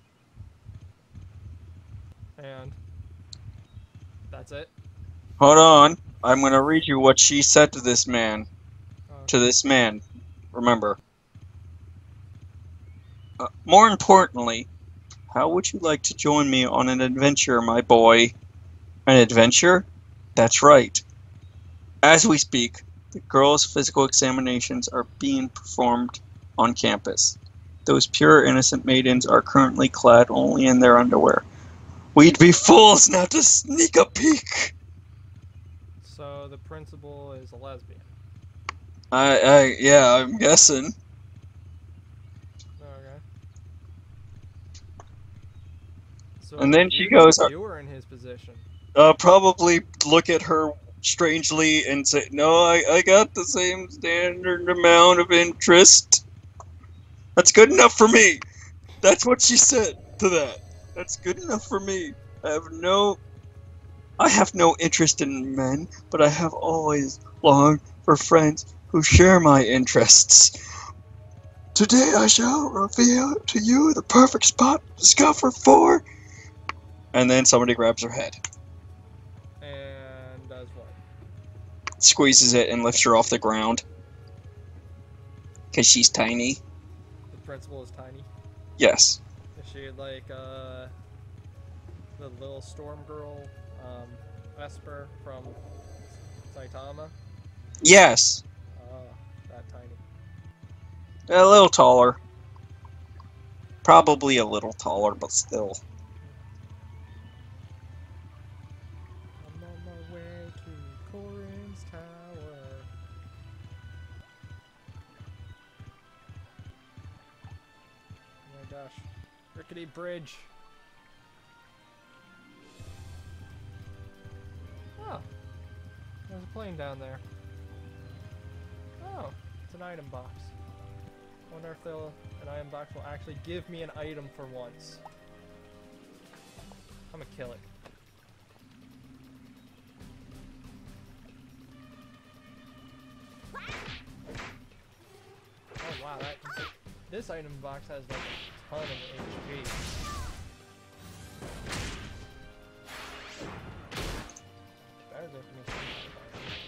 A: And that's it?
B: Hold on. I'm gonna read you what she said to this man. To this man. Remember. More importantly, how would you like to join me on an adventure, my boy? An adventure? That's right. As we speak, the girls' physical examinations are being performed on campus. Those pure, innocent maidens are currently clad only in their underwear. We'd be fools not to sneak a peek!
A: So the principal is a lesbian.
B: Yeah, I'm guessing.
A: Okay. So
B: And then she
A: you,
B: goes,
A: you were in his position.
B: probably look at her strangely and say, no, I got the same standard amount of interest. That's good enough for me. That's what she said to that. That's good enough for me. I have no interest in men, but I have always longed for friends who share my interests. Today I shall reveal to you the perfect spot to discover for... And then somebody grabs her head.
A: And does what?
B: Squeezes it and lifts her off the ground. Because she's tiny.
A: The principal is tiny.
B: Yes.
A: Is she like the little storm girl, Esper from Saitama?
B: Yes.
A: That tiny.
B: A little taller. Probably a little taller, but still.
A: I'm on my way to Corin's Tower. Oh my gosh. Rickety bridge. Oh. There's a plane down there. Oh. It's an item box. Wonder if an item box will actually give me an item for once. I'm gonna kill it. Oh wow, this item box has like a ton of HP. Better go for this item box.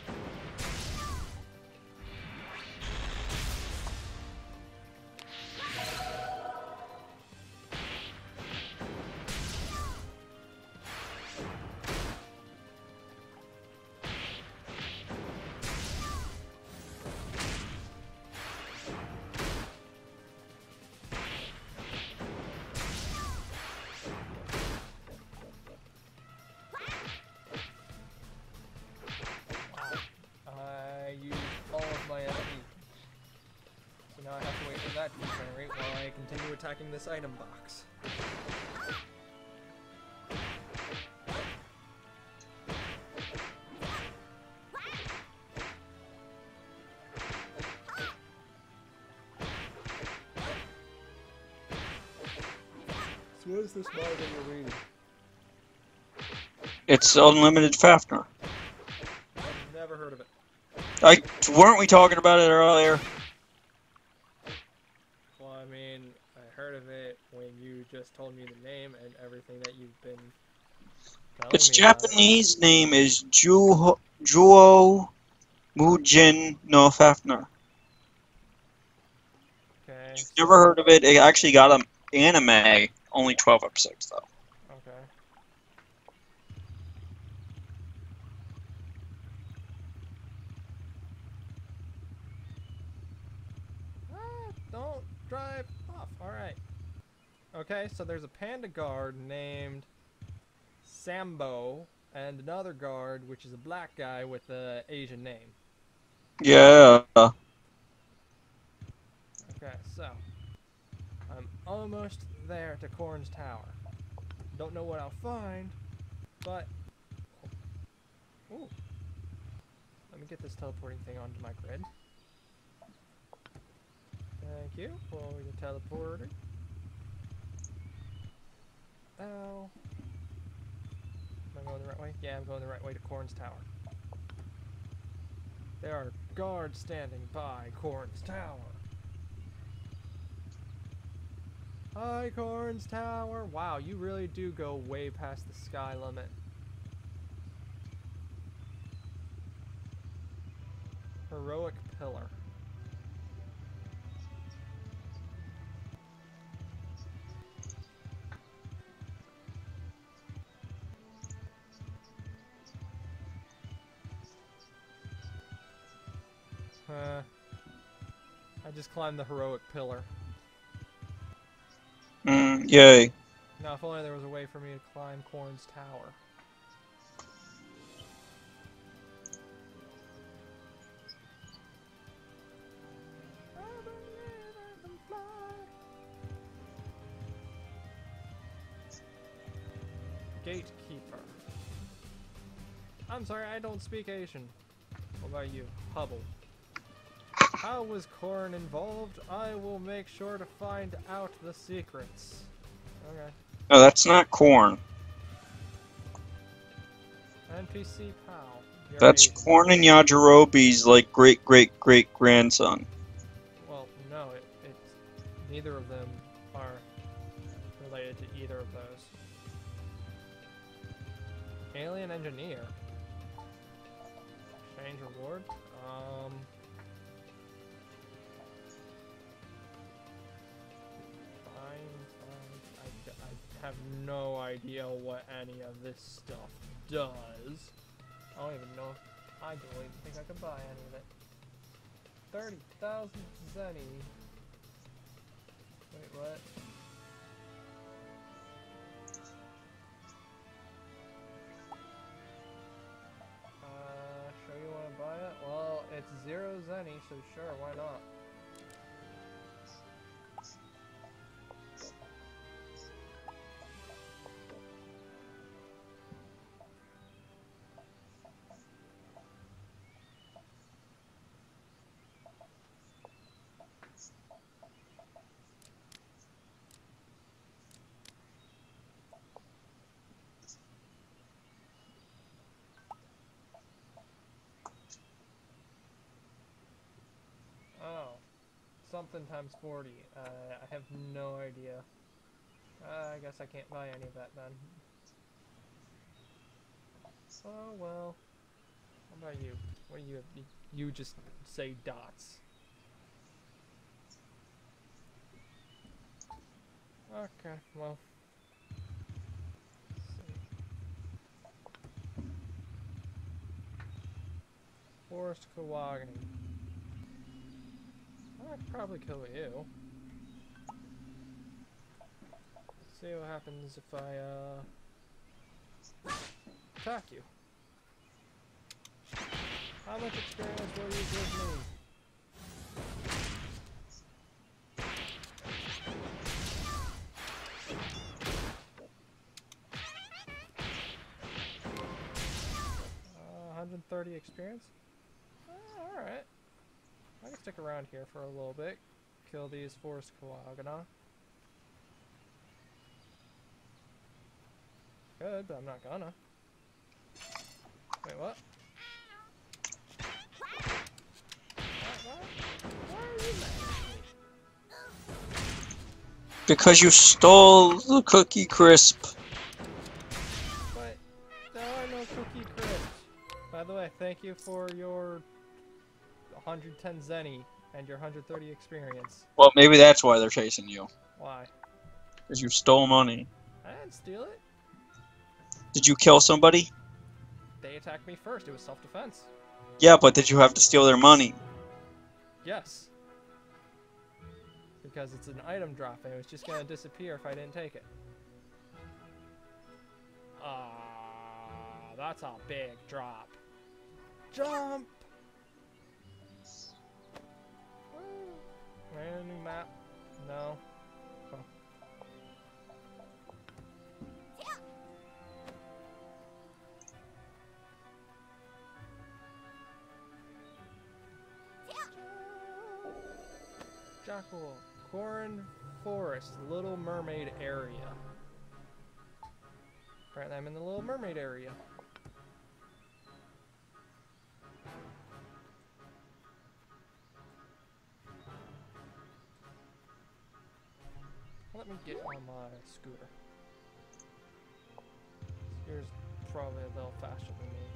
A: Now I have to wait for that to regenerate while I continue attacking this item box. So what is this manga you're reading?
B: It's Unlimited Fafnir.
A: I've never heard of it.
B: Weren't we talking about it earlier?
A: Well, I mean, I heard of it when you just told me the name and everything that you've been telling
B: Its
A: me about it.
B: Japanese name is Juo Mujin no Fafnir.
A: Okay.
B: You've never heard of it? It actually got an anime. Only 12 episodes, though.
A: Okay. Don't drive off. Alright. Okay, so there's a panda guard named Sambo, and another guard, which is a black guy with an Asian name.
B: Yeah.
A: Okay, so I'm almost there to Corn's Tower. Don't know what I'll find, but ooh, let me get this teleporting thing onto my grid. Thank you for the teleporter. Ow. Am I going the right way? Yeah, I'm going the right way to Corn's Tower. There are guards standing by Corn's Tower. Hi, Corn's Tower. Wow, you really do go way past the sky limit. Heroic Pillar. I just climbed the Heroic Pillar.
B: Yay.
A: Now, if only there was a way for me to climb Corn's Tower. Gatekeeper. I'm sorry, I don't speak Asian. What about you? Hubble. How was Corn involved? I will make sure to find out the secrets. Okay.
B: No, that's not corn.
A: NPC pal. You're
B: That's
A: Asian.
B: Corn and Yajirobe's, like, great-great-great-grandson.
A: Well, no, it's neither of them are related to either of those. Alien engineer. Exchange reward. I have no idea what any of this stuff does. I don't even know. I don't even think I could buy any of it. 30,000 zenny. Wait, what? Sure you want to buy it? Well, it's 0 zenny, so sure, why not? Oh, something times 40. I have no idea. I guess I can't buy any of that then. Oh well. How about you? What do you have? You just say dots. Okay, well. Let's see. Forest Kawagami. I could probably kill you. Let's see what happens if I, attack you. How much experience will you give me? Uh, 130 experience? Alright. I can stick around here for a little bit. Kill these Forest Kawagana. could, but I'm not gonna. Wait, what? Why are you mad at me?
B: Because you stole the Cookie Crisp.
A: But there are no Cookie Crisps. By the way, thank you for your 110 Zenny and your 130 experience.
B: Well, maybe that's why they're chasing you.
A: Why?
B: Because you stole money.
A: I didn't steal it.
B: Did you kill somebody?
A: They attacked me first. It was self-defense.
B: Yeah, but did you have to steal their money?
A: Yes. Because it's an item drop and it was just gonna disappear if I didn't take it. That's a big drop. Jump! Ran a new map? No. Oh. Jackal, Corin Forest, Little Mermaid area. Apparently I'm in the Little Mermaid area. Let me get on my scooter. Scooter's probably a little faster than me.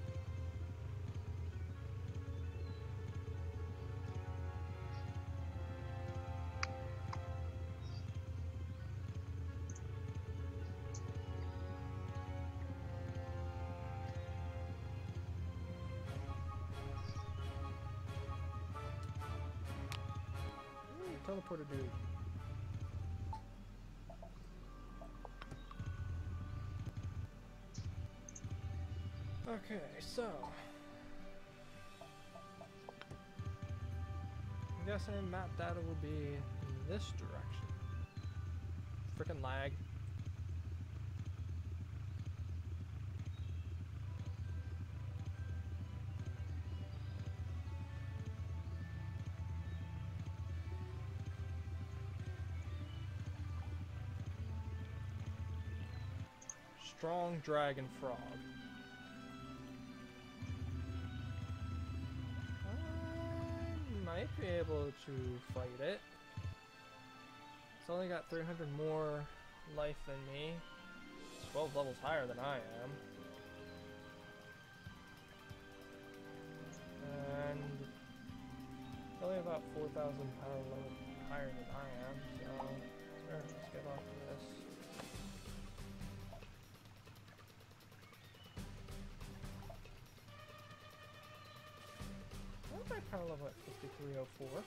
A: Teleporter dude. Okay, so I'm guessing map data will be in this direction. Frickin' lag. Strong dragon frog. I might be able to fight it. It's only got 300 more life than me. It's 12 levels higher than I am. And it's only about 4,000 power level higher than I am, so sure, let's get off of this. What's my power level at 5304?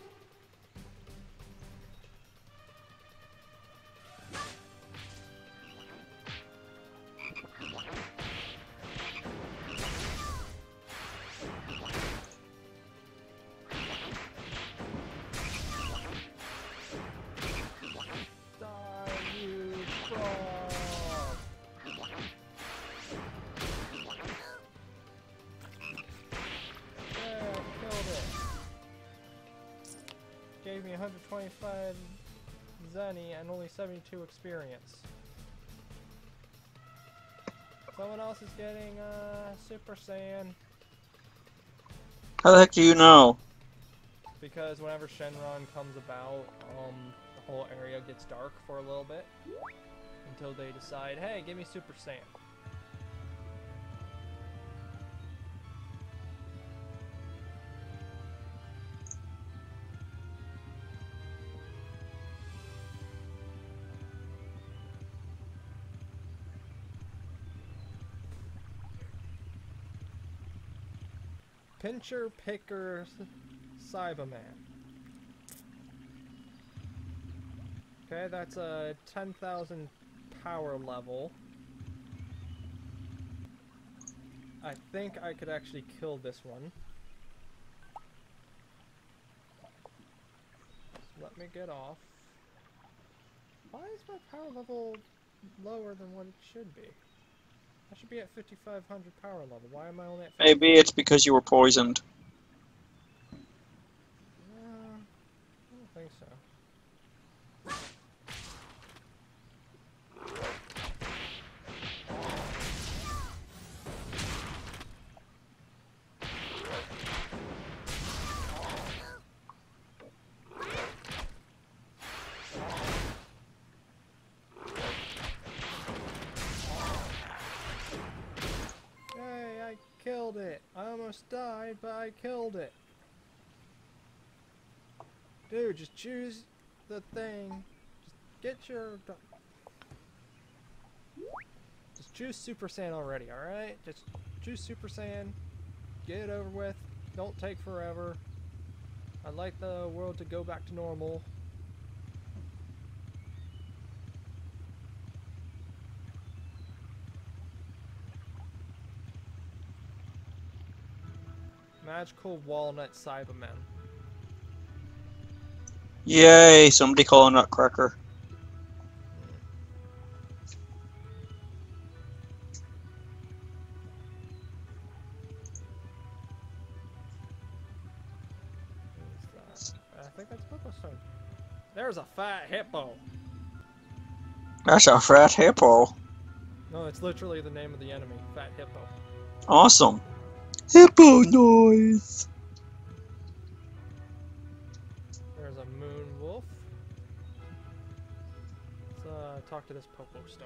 A: Gave me 125 Zenny and only 72 experience. Someone else is getting Super Saiyan.
B: How the heck do you know?
A: Because whenever Shenron comes about, the whole area gets dark for a little bit. Until they decide, hey, give me Super Saiyan. Pincher Picker Cyberman. Okay, that's a 10,000 power level. I think I could actually kill this one. So let me get off. Why is my power level lower than what it should be? I should be at 5,500 power level. Why am I only at 50?
B: Maybe it's because you were poisoned.
A: I don't think so. almost died, but I killed it. Dude, just choose the thing. Just get your... Just choose Super Saiyan already, alright? Just choose Super Saiyan. Get it over with. Don't take forever. I'd like the world to go back to normal. Magical Walnut Cybermen.
B: Yay, somebody call a Nutcracker.
A: I think that's Pokestone. There's a fat hippo.
B: That's a fat hippo.
A: No, it's literally the name of the enemy. Fat hippo.
B: Awesome. Hippo noise.
A: There's a moon wolf. Let's talk to this Pokestone.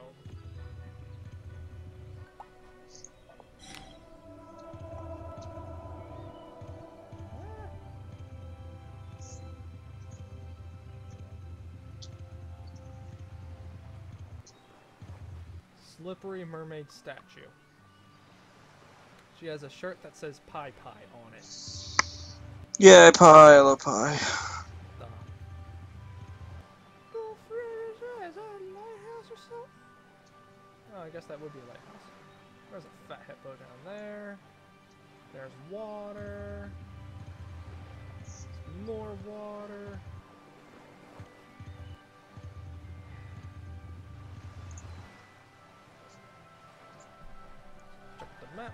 A: Slippery mermaid statue. She has a shirt that says Pie Pie on it.
B: Yeah, pie, I love pie.
A: Oh, I guess that would be a lighthouse. There's a fat hippo down there. There's water. More water. Check the map.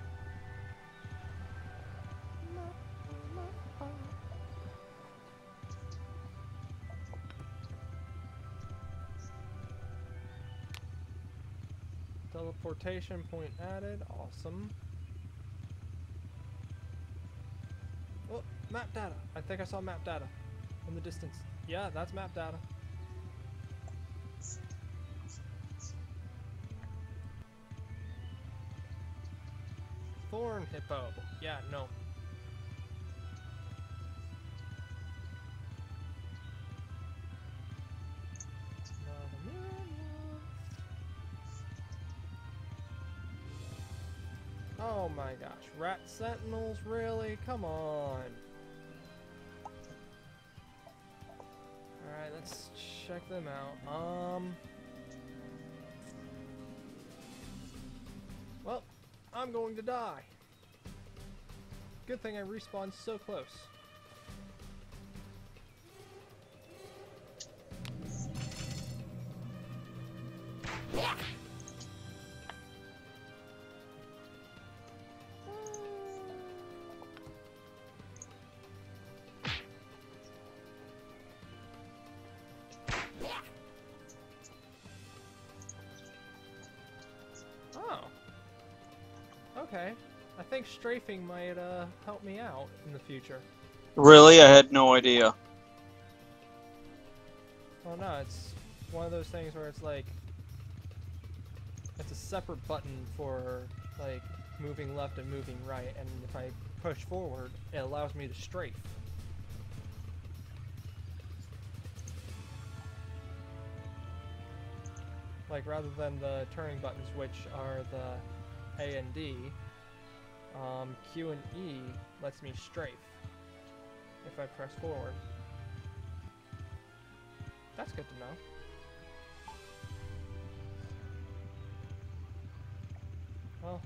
A: Teleportation point added. Awesome. Oh, map data. I think I saw map data in the distance. Yeah, that's map data. Thorn hippo. Yeah, no. Oh my gosh, rat sentinels, really? Come on. Alright, let's check them out. Well, I'm going to die. Good thing I respawned so close. Oh. Okay. I think strafing might help me out in the future.
B: Really? I had no idea.
A: Well, no, it's one of those things where it's like it's a separate button for like moving left and moving right, and if I push forward, it allows me to strafe. Like rather than the turning buttons, which are the A and D, Q and E lets me strafe if I press forward. That's good to know. Well.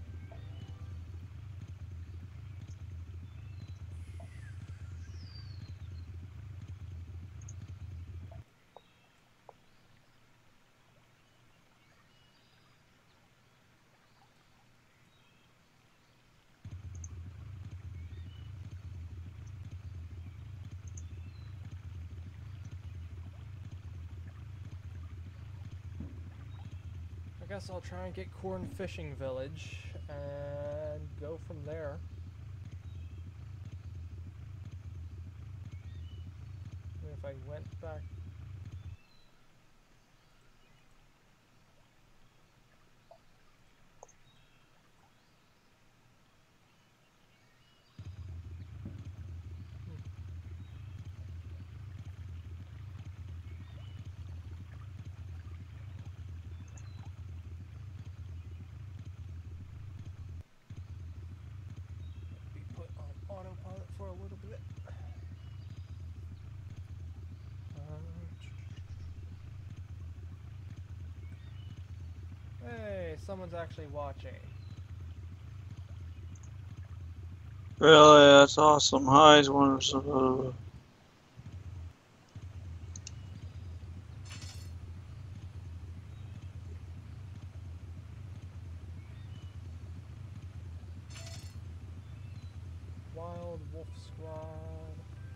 A: I guess I'll try and get Corn Fishing Village and go from there. And if I went back... autopilot for a little bit. Hey, someone's actually watching.
B: Really, that's awesome. Hi, is one
A: Wild Wolf Squad.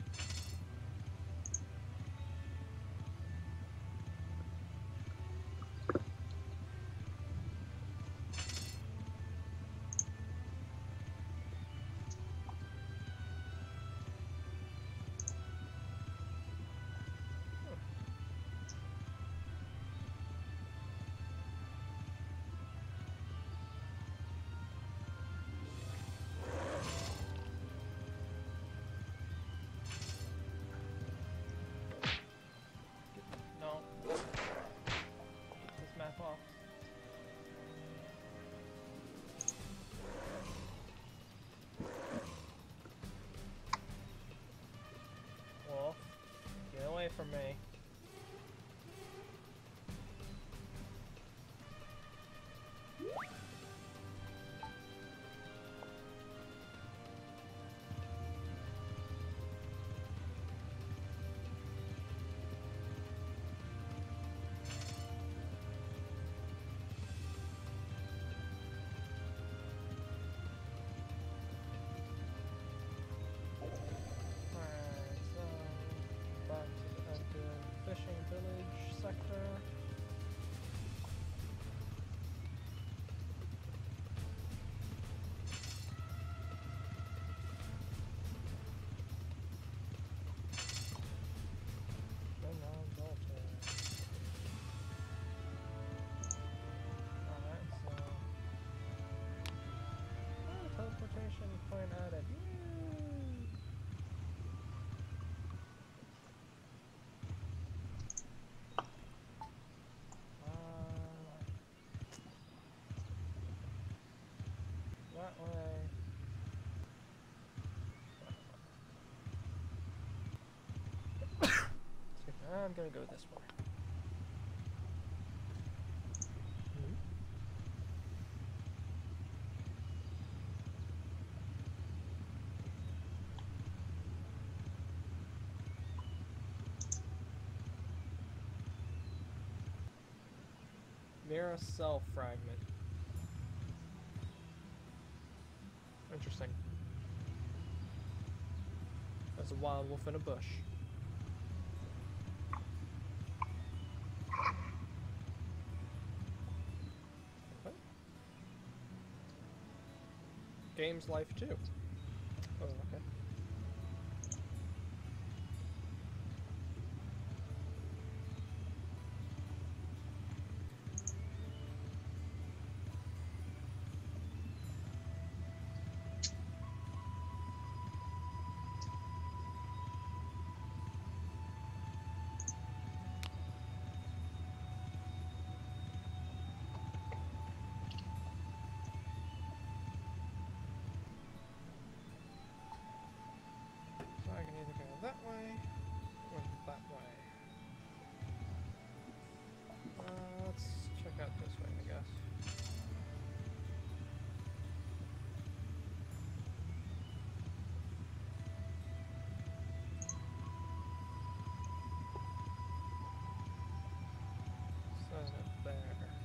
A: No. Get this map off. Wolf, get away from me. Alright, so back to the active fishing village sector. Alright, so teleportation point added. Yay! That way. I'm gonna go this way. Mirror cell fragment. Interesting. There's a wild wolf in a bush. Okay. Game's life too. Oh, okay. So I can either go that way or that way. Let's check out this way, I guess. Set it there.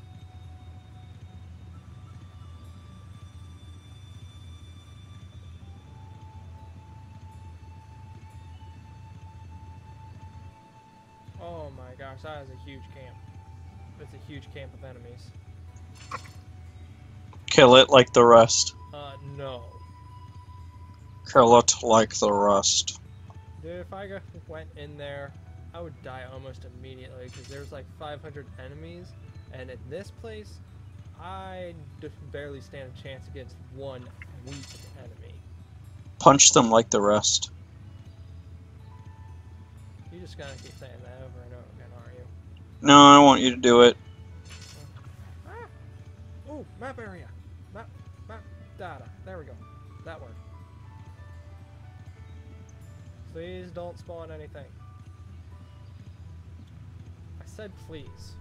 A: Oh my gosh, that is a huge camp. It's a huge camp of enemies.
B: kill it like the rest.
A: No.
B: Kill it like the rest.
A: Dude, if I went in there, I would die almost immediately because there's like 500 enemies, and in this place, I barely stand a chance against one weak enemy.
B: Punch them like the rest.
A: You're just gonna keep saying that over and over again, aren't you?
B: No, I want you to do it.
A: Ooh, map area. Map data. There we go. That word. Please don't spawn anything. I said please.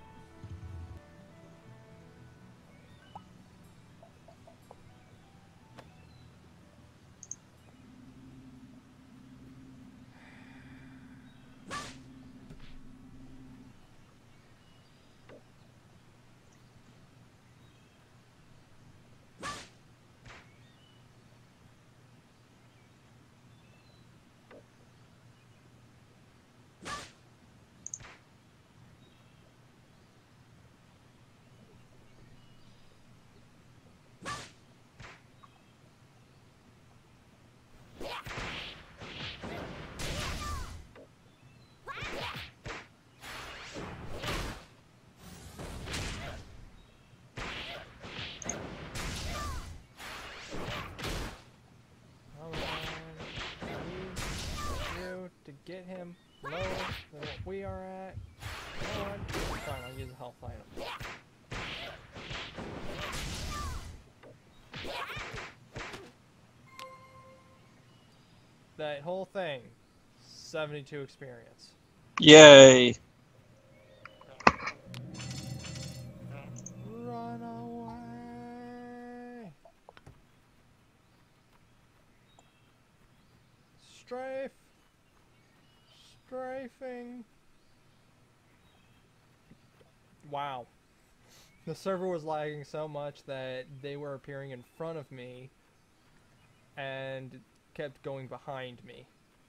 A: Get him lower than what we are at. Come on. Fine, I'll use a health item. That whole thing, 72 experience.
B: Yay!
A: Run away! Strafe! Strafing! Wow. The server was lagging so much that they were appearing in front of me and kept going behind me.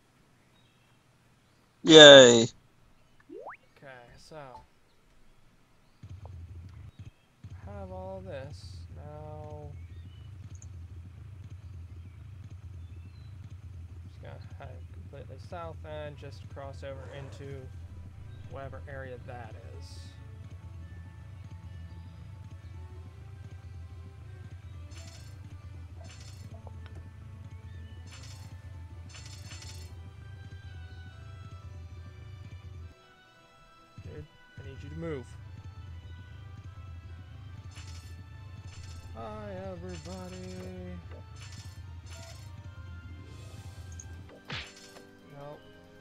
B: Yay!
A: Okay, so have all this now. Just gonna head completely south and just cross over into whatever area that is. Dude, I need you to move. Hi, everybody. Nope.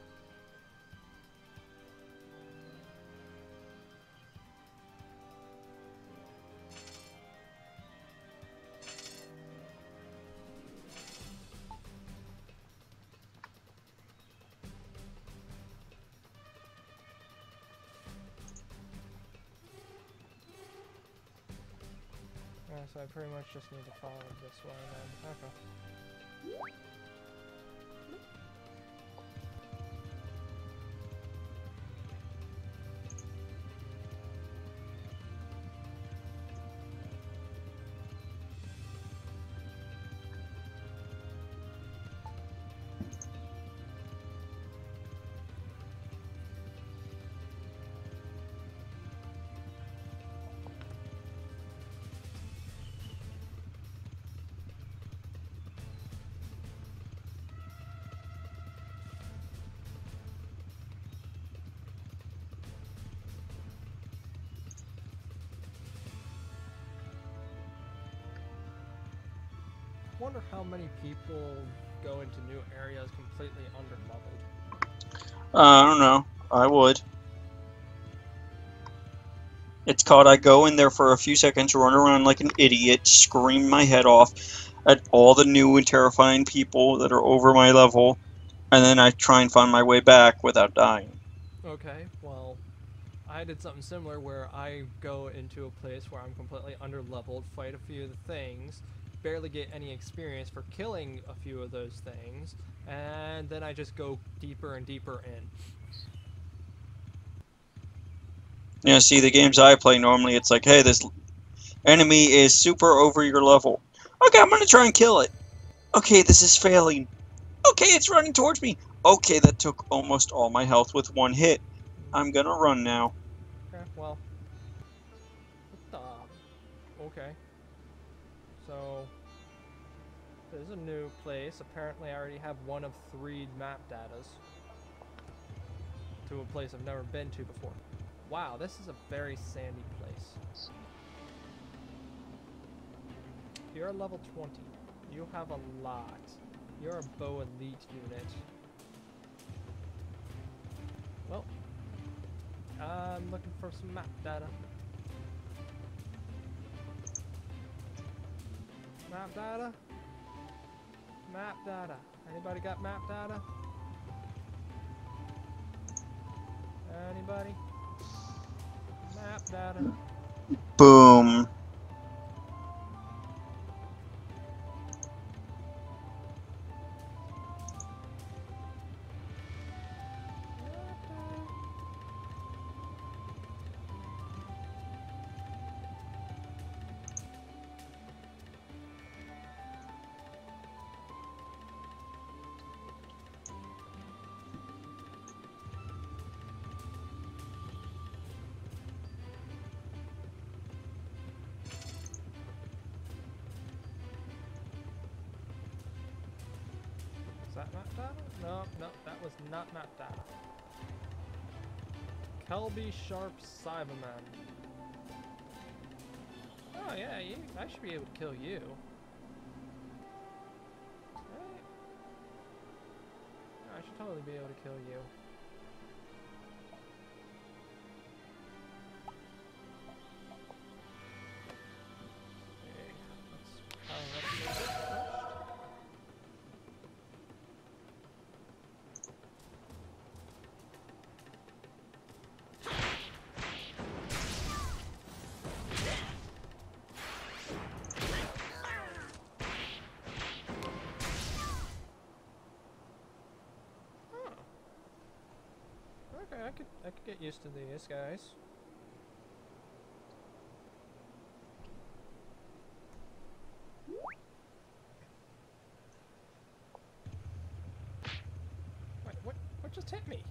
A: So I pretty much just need to follow this way then. Okay. Wonder how many people go into new areas completely underleveled.
B: I don't know. I would. It's called I go in there for a few seconds, run around like an idiot, scream my head off at all the new and terrifying people that are over my level, and then I try and find my way back without dying.
A: Okay, well, I did something similar where I go into a place where I'm completely underleveled, fight a few of the things, barely get any experience for killing a few of those things, and then I just go deeper and deeper in.
B: You know, see, the games I play normally, it's like, hey, this enemy is super over your level. Okay, I'm gonna try and kill it. Okay, this is failing. Okay, it's running towards me. Okay, that took almost all my health with one hit. I'm gonna run now.
A: Okay, well. Okay. So, there's a new place. Apparently, I already have one of 3 map datas to a place I've never been to before. Wow, this is a very sandy place. You're level 20. You have a lot. You're a bow elite unit. I'm looking for some map data. Map data? Map data. Anybody got map data? Anybody? Map data.
B: Boom.
A: Is that map data? No, no, that was not map data. Kelby Sharp Cyberman. Oh yeah, I should be able to kill you. Right? I should totally be able to kill you. Okay, let's power up this first. Okay, I could get used to these guys. Wait, what just hit me?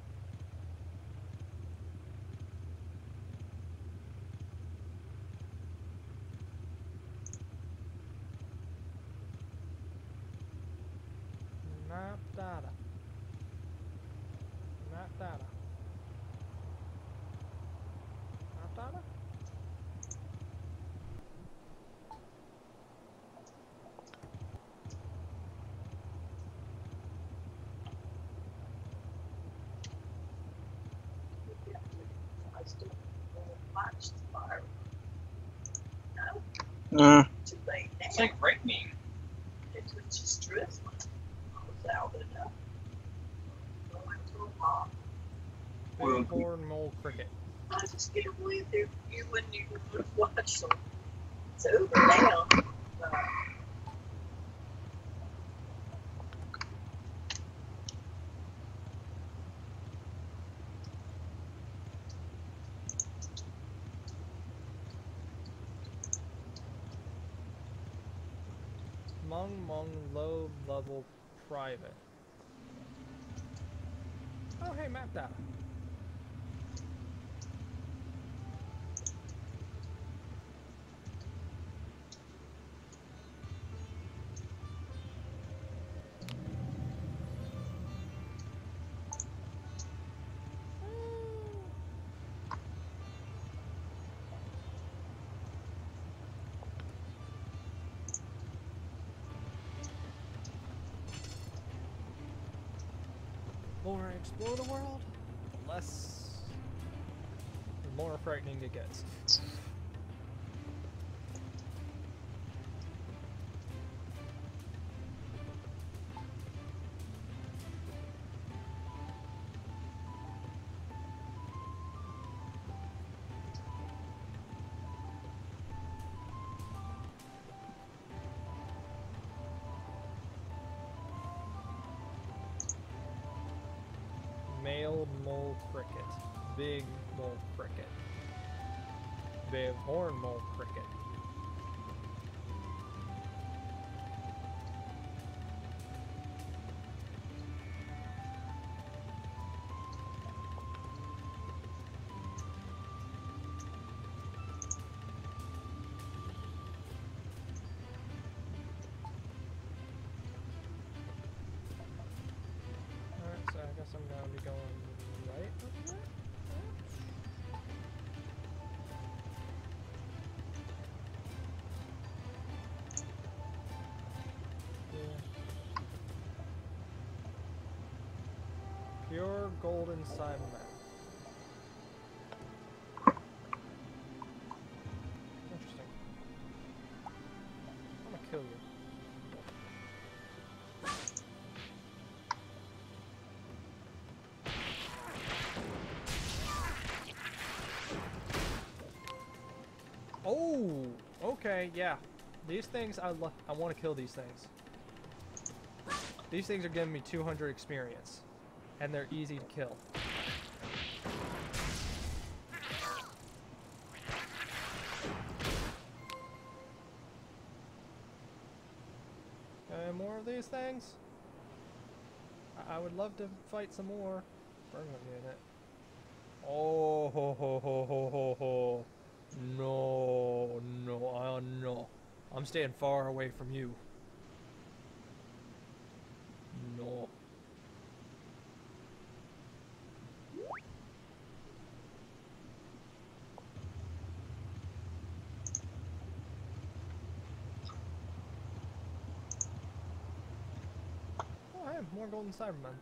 A: Map data. Map data. Map data?
C: I still watch the fire. No,
B: Nah.
C: too late now.
D: It's like raining.
C: It was just drizzling. I was out enough. Going to a mall.
A: Bighorn Mole Cricket.
C: I just can't believe you wouldn't even watch them. It's over now.
A: Mung low level private. Oh hey, map data. The more I explore the world, the more frightening it gets. Male mole cricket. Big mole cricket. Bighorn mole cricket. Alright, so I guess I'm gonna be going right with that. Pure golden Cyberman. Oh, okay, yeah. These things, I want to kill these things. These things are giving me 200 experience, and they're easy to kill. More of these things? I would love to fight some more. Burn unit. Oh ho ho ho ho ho ho. No, no, no. I'm staying far away from you. No. Oh, hey, more golden Cybermen.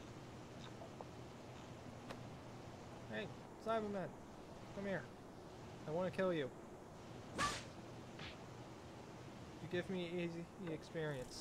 A: Hey, Cybermen, come here. I want to kill you. You give me easy experience.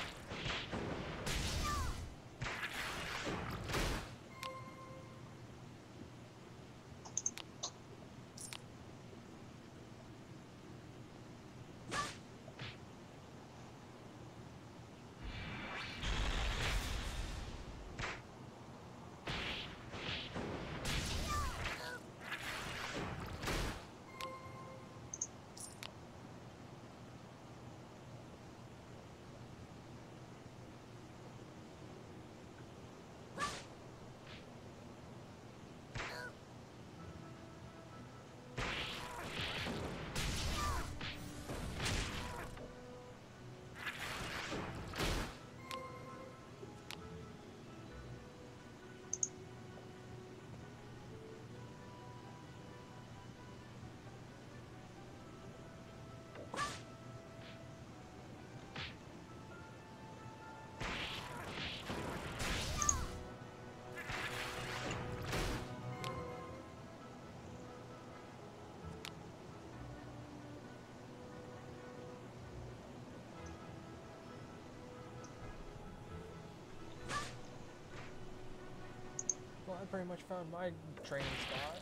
A: Well, I pretty much found my training spot.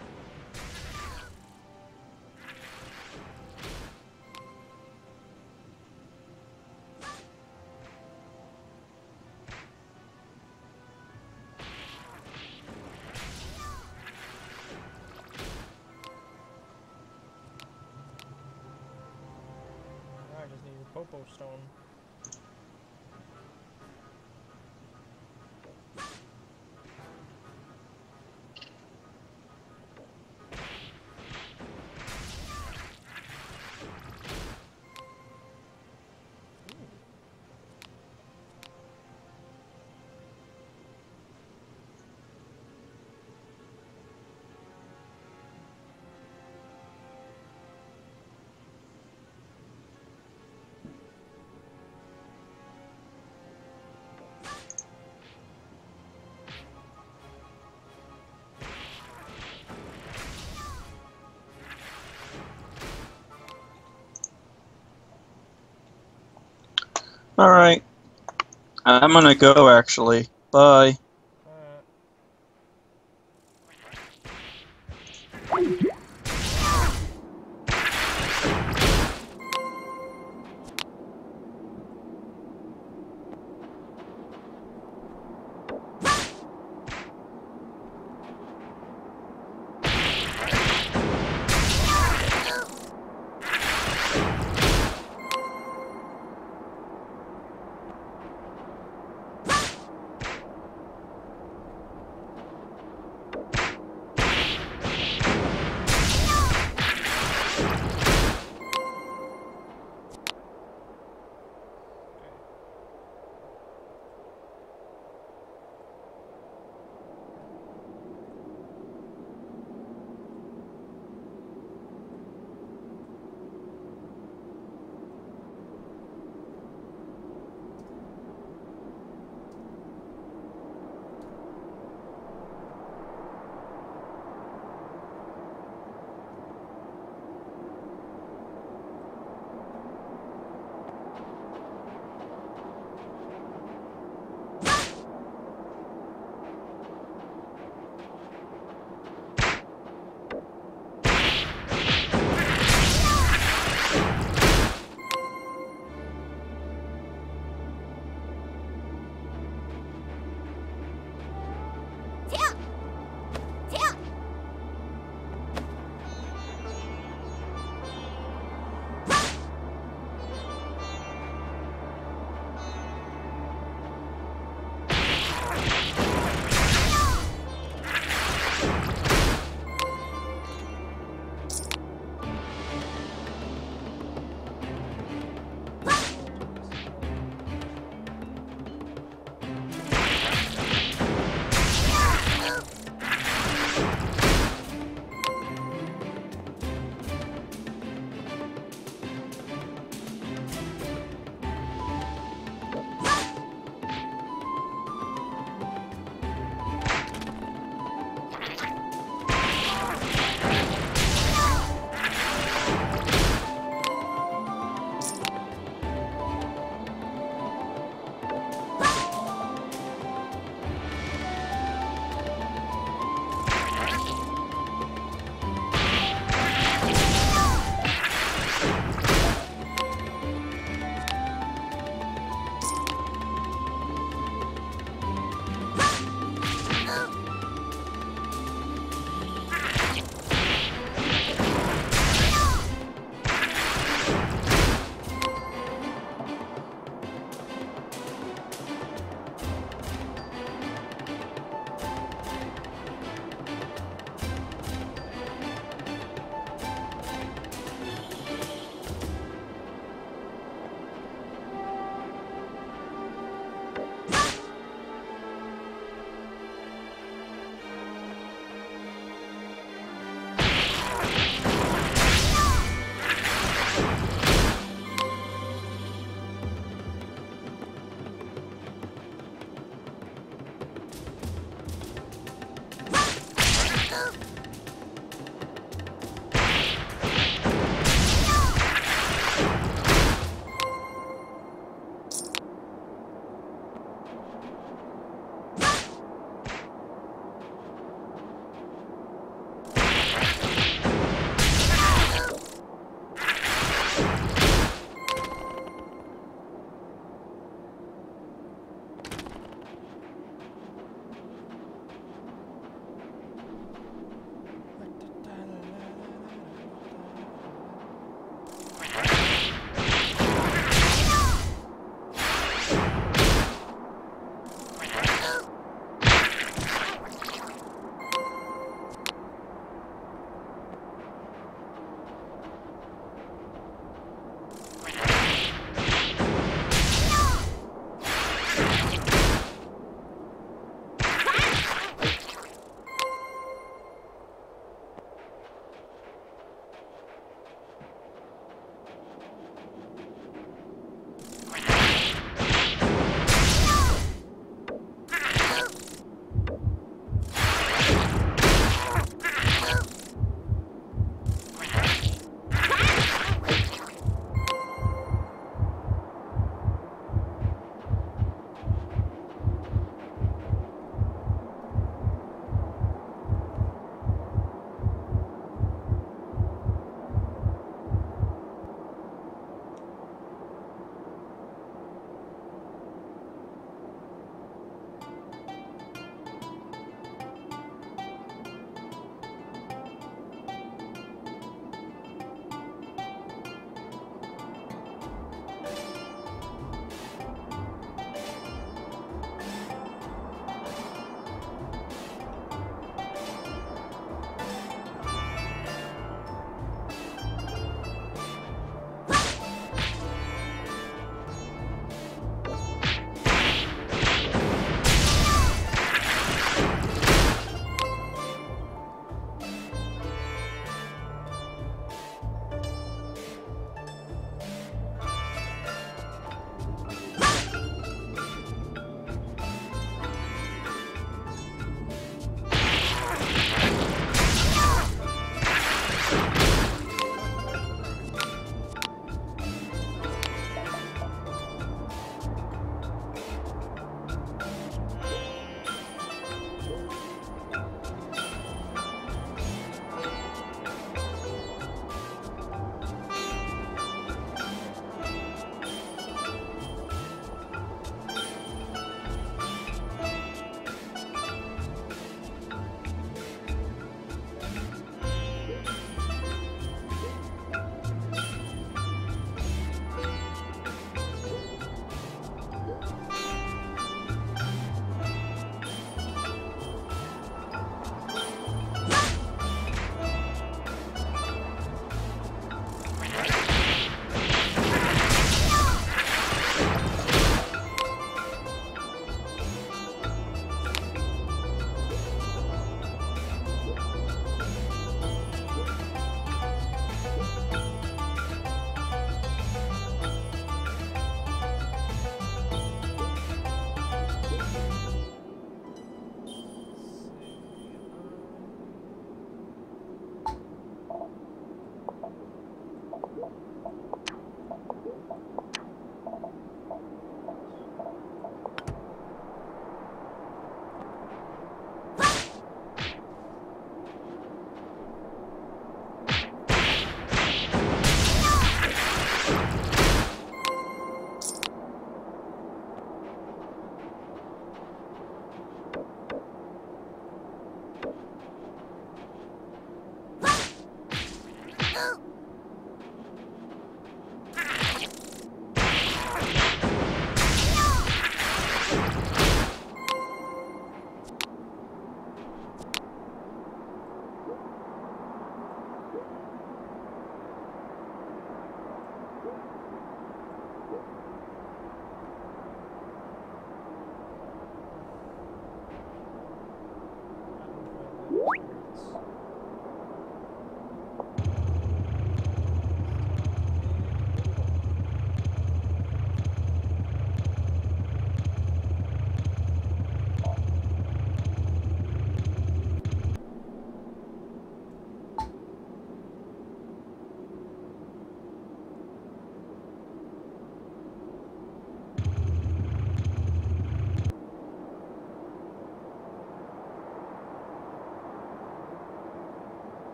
A: Now I just need a Popo Stone.
B: Alright. I'm gonna go, actually. Bye.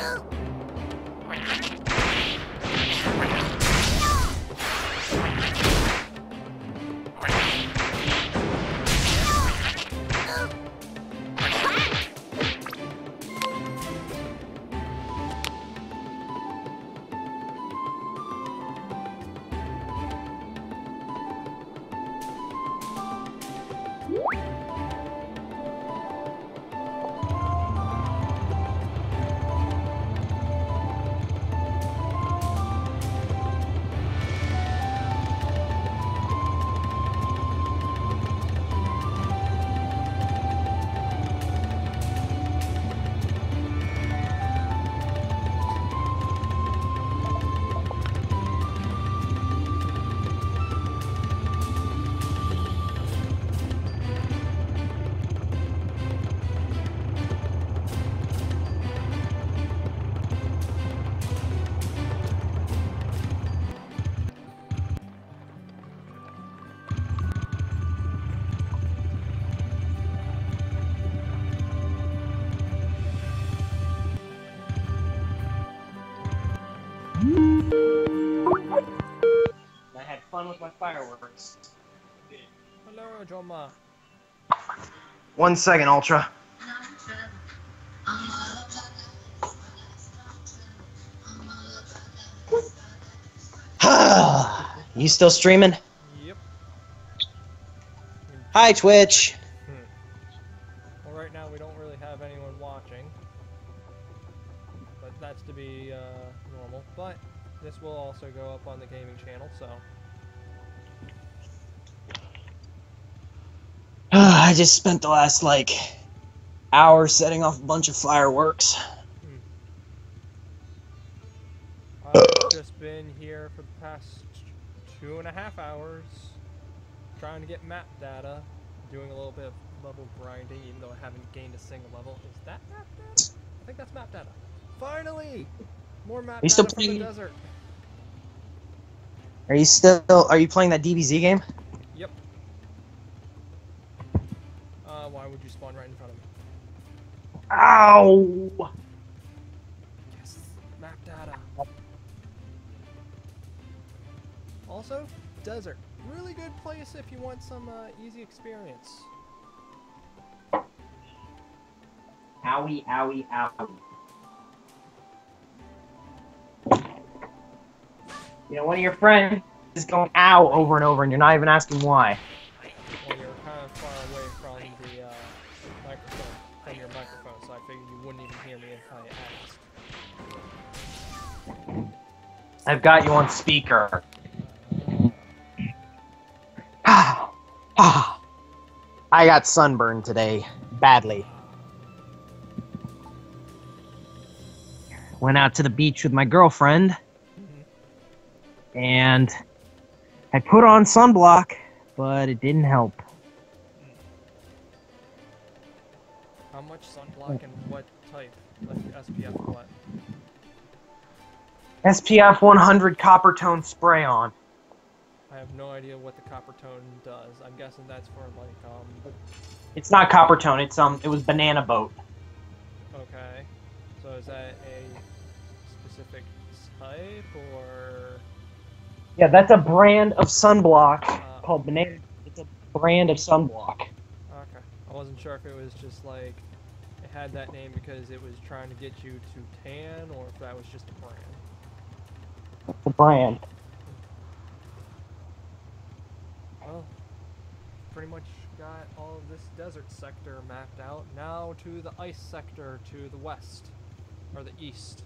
D: I had fun with my fireworks.
A: Hello, Joma.
D: 1 second, Ultra. You still streaming?
A: Yep.
D: Hi, Twitch.
A: Well, right now we don't really have anyone watching, but that's to be normal. But this will also go up on the gaming channel, so
D: I just spent the last, hour setting off a bunch of fireworks.
A: I've just been here for the past 2.5 hours trying to get map data, doing a little bit of level grinding, even though I haven't gained a single level. Is that map data? I think that's map data. Finally! More map
D: You
A: data
D: still
A: from the
D: playing-
A: desert.
D: Are you playing that DBZ game?
A: Yep. Why would you spawn right in front of me?
D: Ow!
A: Yes, map data. Also, desert. Really good place if you want some easy experience.
D: Owie, owie, owie. You know, one of your friends is going ow over and over, and you're not even asking why.
A: Well, you're kind of far away from the microphone, from your microphone, so I figured you wouldn't even hear me if I asked.
D: I've got you on speaker. I got sunburned today, badly. Went out to the beach with my girlfriend, and I put on sunblock, but it didn't help.
A: How much sunblock and what type? Like SPF what?
D: SPF 100 copper tone spray on.
A: I have no idea what the copper tone does. I'm guessing that's for like
D: It's not copper tone. It was banana boat.
A: okay. So is that a specific type or
D: Yeah, that's a brand of sunblock called banana. It's a brand of sunblock.
A: okay. I wasn't sure if it was just like it had that name because it was trying to get you to tan or if that was just a brand.
D: It's a brand.
A: Well, pretty much got all of this desert sector mapped out. Now to the ice sector to the west, or the east.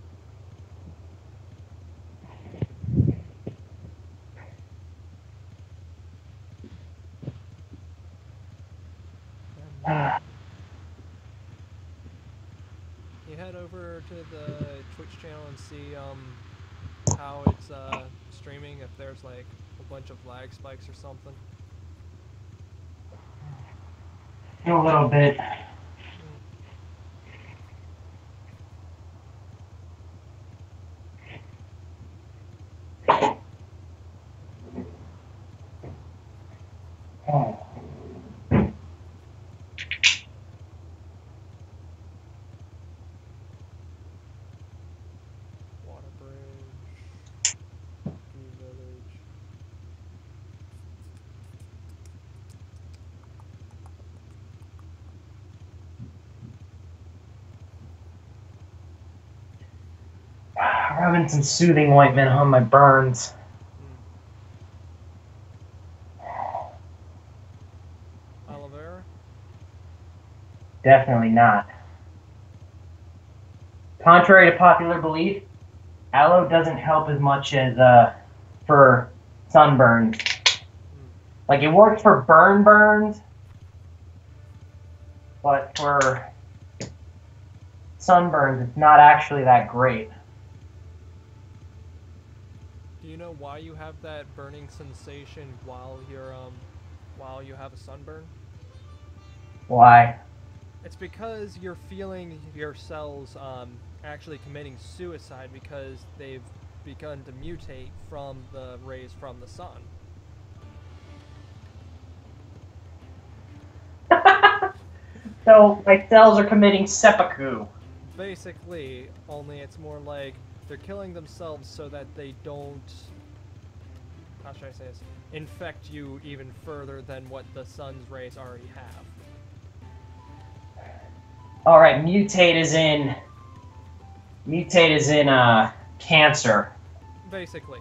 A: You head over to the Twitch channel and see how it's streaming, if there's like a bunch of lag spikes or something.
D: In a little bit. rubbing some soothing ointment on my burns.
A: Aloe vera?
D: Definitely not. Contrary to popular belief, aloe doesn't help as much as for sunburns. Like, it works for burns, but for sunburns, it's not actually that great.
A: Do you know why you have that burning sensation while you have a sunburn?
D: Why?
A: It's because you're feeling your cells actually committing suicide because they've begun to mutate from the rays from the sun.
D: So my cells are committing seppuku.
A: Basically, only it's more like they're killing themselves so that they don't, how should I say this, infect you even further than what the sun's rays already have.
D: Alright, mutate is in cancer.
A: Basically.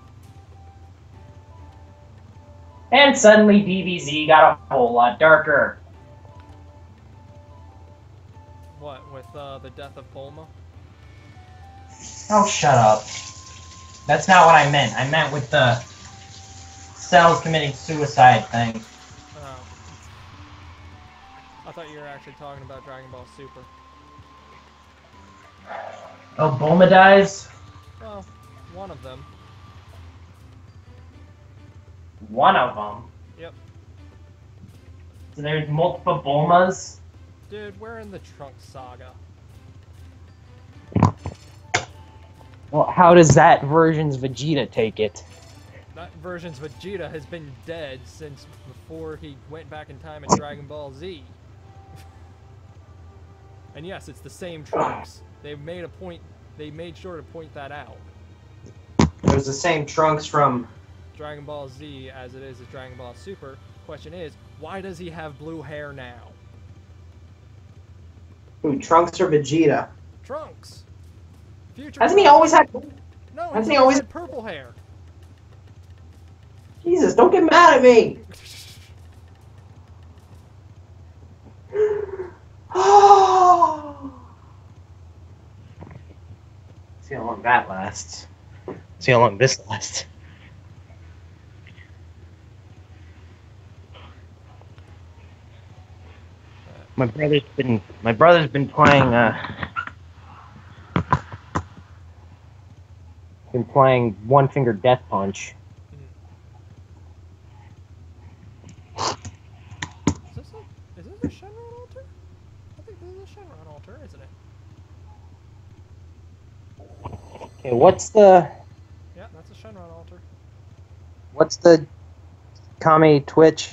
D: And suddenly DBZ got a whole lot darker.
A: What, with the death of Bulma?
D: Oh, shut up. That's not what I meant. I meant with the cells committing suicide thing.
A: Oh. I thought you were actually talking about Dragon Ball Super.
D: Oh, Bulma dies?
A: Well, one of them.
D: One of them?
A: Yep.
D: So there's multiple Bulmas?
A: Dude, we're in the Trunks saga.
D: Well, how does that version's Vegeta take it?
A: That version's Vegeta has been dead since before he went back in time in Dragon Ball Z. And yes, it's the same Trunks. They made sure to point that out.
D: It was the same Trunks from...
A: Dragon Ball Z as it is Dragon Ball Super. Question is, why does he have blue hair now?
D: Who, Trunks or Vegeta?
A: Trunks! Future
D: Hasn't he
A: Trunks.
D: always had...
A: No,
D: hasn't
A: he's
D: he
A: always
D: always...
A: had purple hair.
D: Jesus, don't get mad at me! See how long that lasts. See how long this lasts. My brother's been playing One Finger Death Punch.
A: Is this a Shenron altar? I think this is a Shenron altar, isn't it?
D: Okay, what's the
A: Yeah, that's a Shenron altar.
D: Kami Twitch?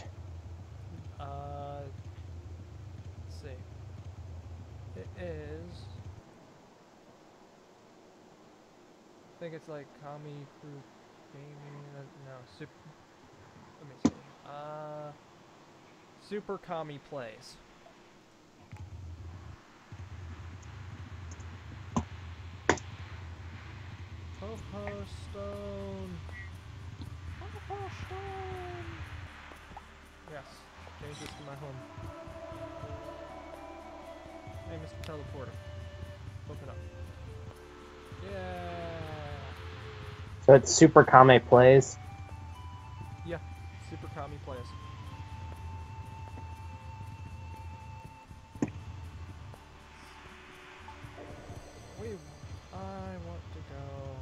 A: Let's see. It is. I think it's like Kami Crew Gaming. No, Super. Let me see. Super Kami Plays. Popo Stone. Popo Stone. Yes, change this to my home. Hey, Mr. Teleporter. Open up. Yeah.
D: So it's Super Kame Plays.
A: Yeah, Super Kami Plays. I want to go.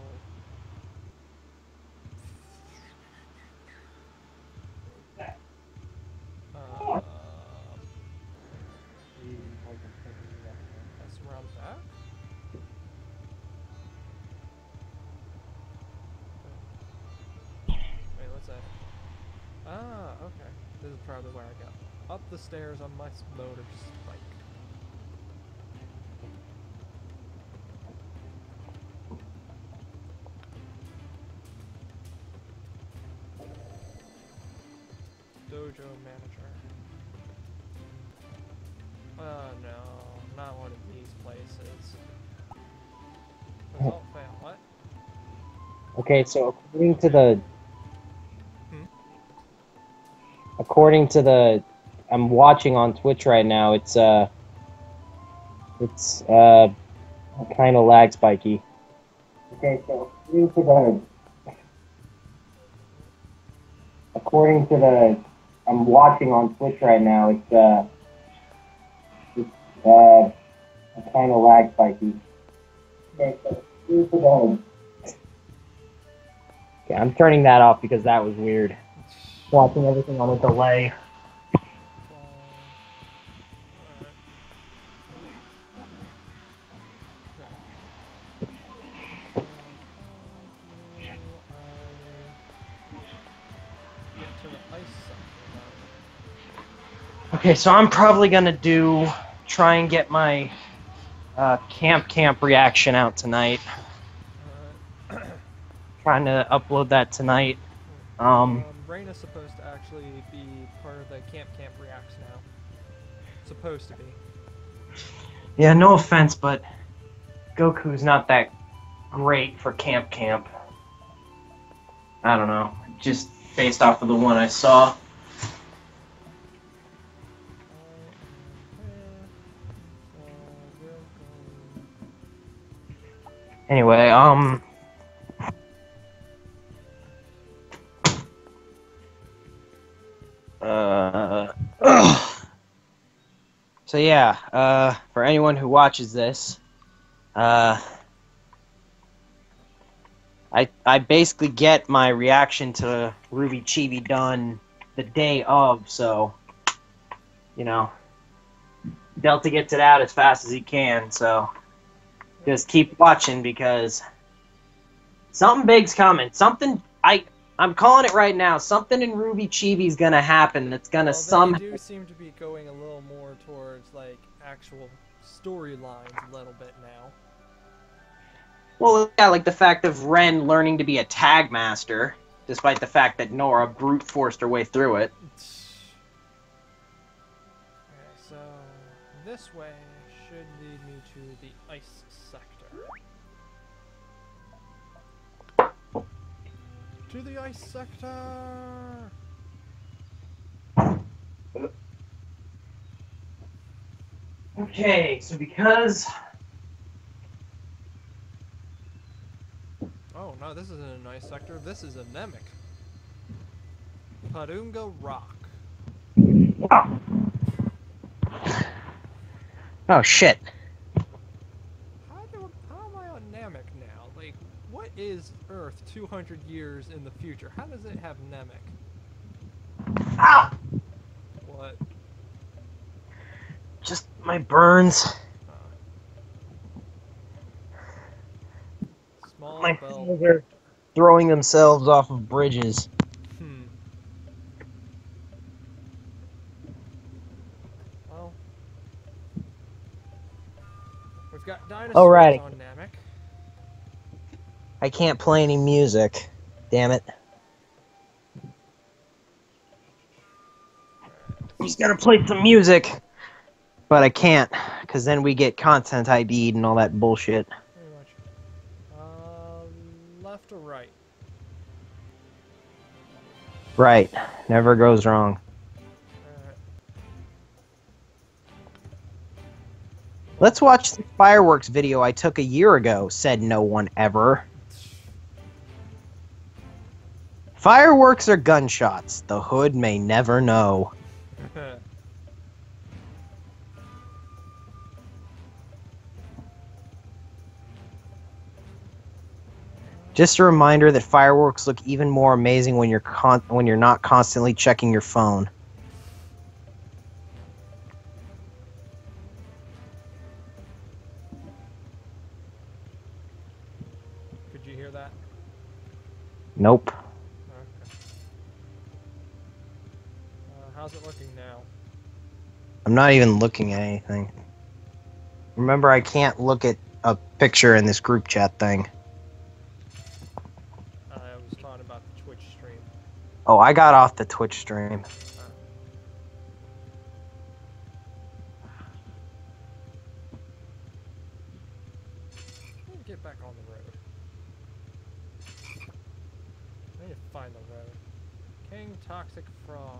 A: That's around that. Wait, what's that? Ah, okay. This is probably where I go. Up the stairs on my motorbike. Dojo manager. Oh no, not one of these places. Result fail. What?
D: Okay, so according to the
A: Hmm?
D: I'm watching on Twitch right now. It's kind of lag spiky. Okay, so according to the I'm watching on Twitch right now. It's kind of lag spiky. Okay, so okay, I'm turning that off because that was weird. Watching everything on a delay.
A: Get to the ice sector then.
D: Okay, so I'm probably gonna try and get my camp reaction out tonight.
A: Alright.
D: Trying to upload that tonight.
A: Rain is supposed to actually be part of the Camp Reacts now. Supposed to be.
D: Yeah, no offense, but Goku's not that great for camp. I don't know, just based off of the one I saw. Anyway, so yeah, for anyone who watches this, I basically get my reaction to Ruby Chibi done the day of, so, you know, Delta gets it out as fast as he can, so just keep watching because something big's coming. I'm calling it right now. Something in Ruby Chibi's gonna happen that's gonna somehow.
A: They do seem to be going a little more towards like actual storylines a little bit now.
D: Well, yeah, like the fact of Ren learning to be a tag master, despite the fact that Nora brute forced her way through it.
A: Okay, so this way should lead me to the ice sector. To the ice sector!
D: Okay, so because...
A: Oh no, this isn't a nice sector. This is a Namek. Parunga Rock.
D: Oh shit.
A: How am I on Namek now? Like, what is Earth 200 years in the future? How does it have Namek?
D: Ow!
A: What?
D: Just my burns.
A: Small
D: My
A: bell.
D: fingers are throwing themselves off of bridges.
A: Well, we've got dinosaurs
D: Alrighty.
A: on Namek.
D: I can't play any music. Damn it. I was gonna play some music, but I can't, because then we get content ID'd and all that bullshit.
A: Pretty much. Left or right?
D: Right. Never goes wrong.
A: Alright.
D: Let's watch the fireworks video I took a year ago, said no one ever. Fireworks are gunshots. The hood may never know. Just a reminder that fireworks look even more amazing when you're not constantly checking your phone.
A: Could you hear that?
D: Nope.
A: Okay. How's it looking now?
D: I'm not even looking at anything. Remember, I can't look at a picture in this group chat thing.
A: I was talking about the Twitch stream.
D: Oh, I got off the Twitch stream.
A: Get back on the road. I need to find the road. King Toxic Frog.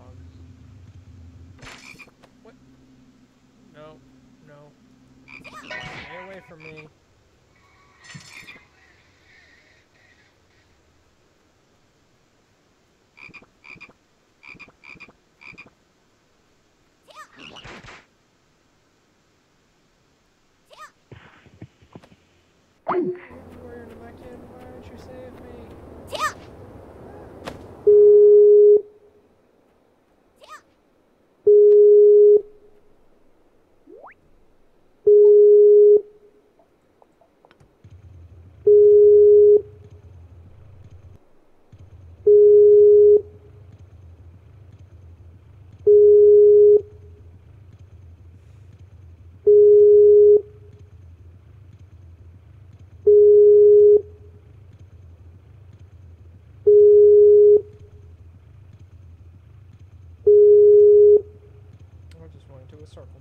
A: What? No, no. Stay away from me. Warrior Namekian, why don't you save me? I just went into a circle.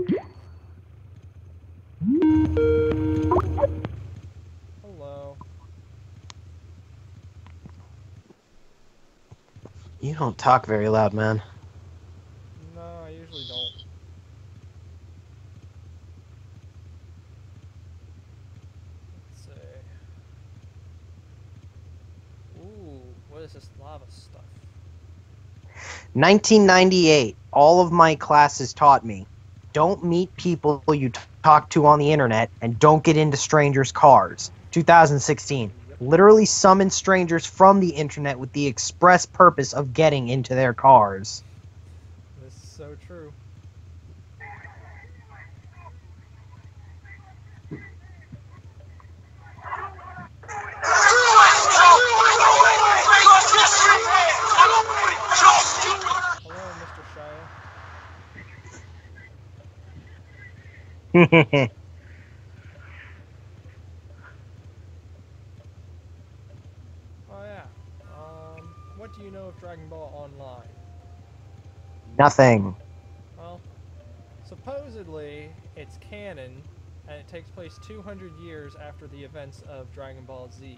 A: Hello.
D: You don't talk very loud, man.
A: No, I usually don't. Let's see. Ooh, what is this lava stuff?
D: 1998. All of my classes taught me, don't meet people you talk to on the internet and don't get into strangers' cars. 2016.
A: Yep.
D: Literally summon strangers from the internet with the express purpose of getting into their cars.
A: This is so true. Hello, Mr. Shia. Oh yeah. What do you know of Dragon Ball Online?
D: Nothing.
A: Well, supposedly it's canon, and it takes place 200 years after the events of Dragon Ball Z.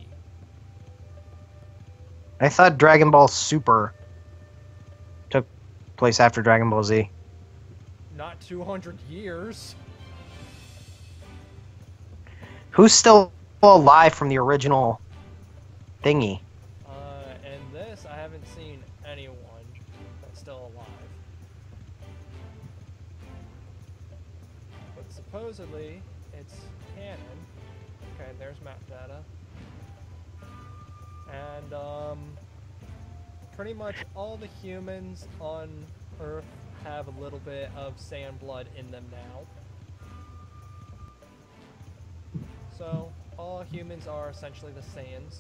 D: I thought Dragon Ball Super took place after Dragon Ball Z.
A: Not 200 years.
D: Who's still alive from the original thingy?
A: And this, I haven't seen anyone that's still alive. But supposedly, it's canon. Okay, there's map data. And, pretty much all the humans on Earth have a little bit of sand blood in them now. So, all humans are essentially the Saiyans.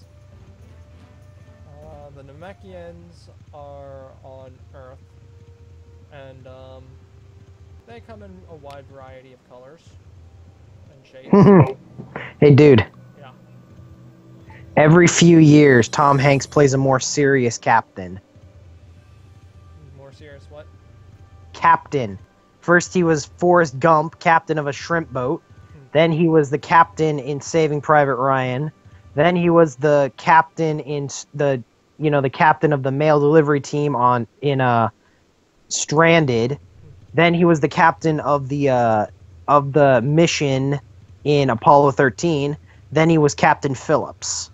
A: The Namekians are on Earth, and they come in a wide variety of colors and shapes.
D: Hey, dude.
A: Yeah.
D: Every few years, Tom Hanks plays a more serious captain.
A: More serious, what?
D: Captain. First, he was Forrest Gump, captain of a shrimp boat. Then he was the captain in Saving Private Ryan. Then he was the captain in the captain of the mail delivery team in Stranded. Then he was the captain of the mission in Apollo 13. Then he was Captain Phillips.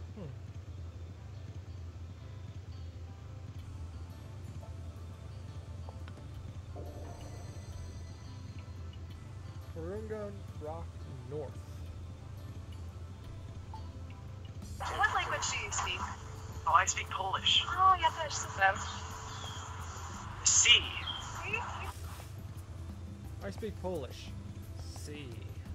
A: Kurunga Rock North.
C: What language do you speak?
E: Oh, I speak Polish.
C: Oh, ja też, super.
E: C.
A: I speak Polish. C.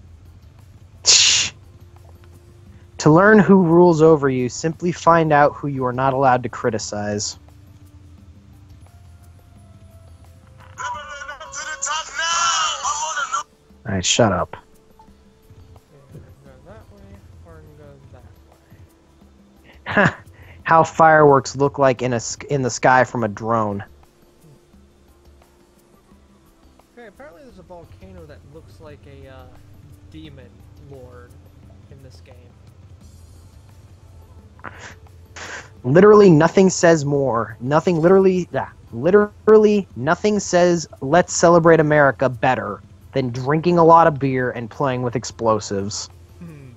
D: To learn who rules over you, simply find out who you are not allowed to criticize. Alright, shut up.
A: Go that way, or go that way.
D: How fireworks look like in the sky from a drone.
A: Okay, apparently there's a volcano that looks like a demon lord in this game.
D: Literally nothing says more. Literally nothing says let's celebrate America better than drinking a lot of beer and playing with explosives.
A: Hmm.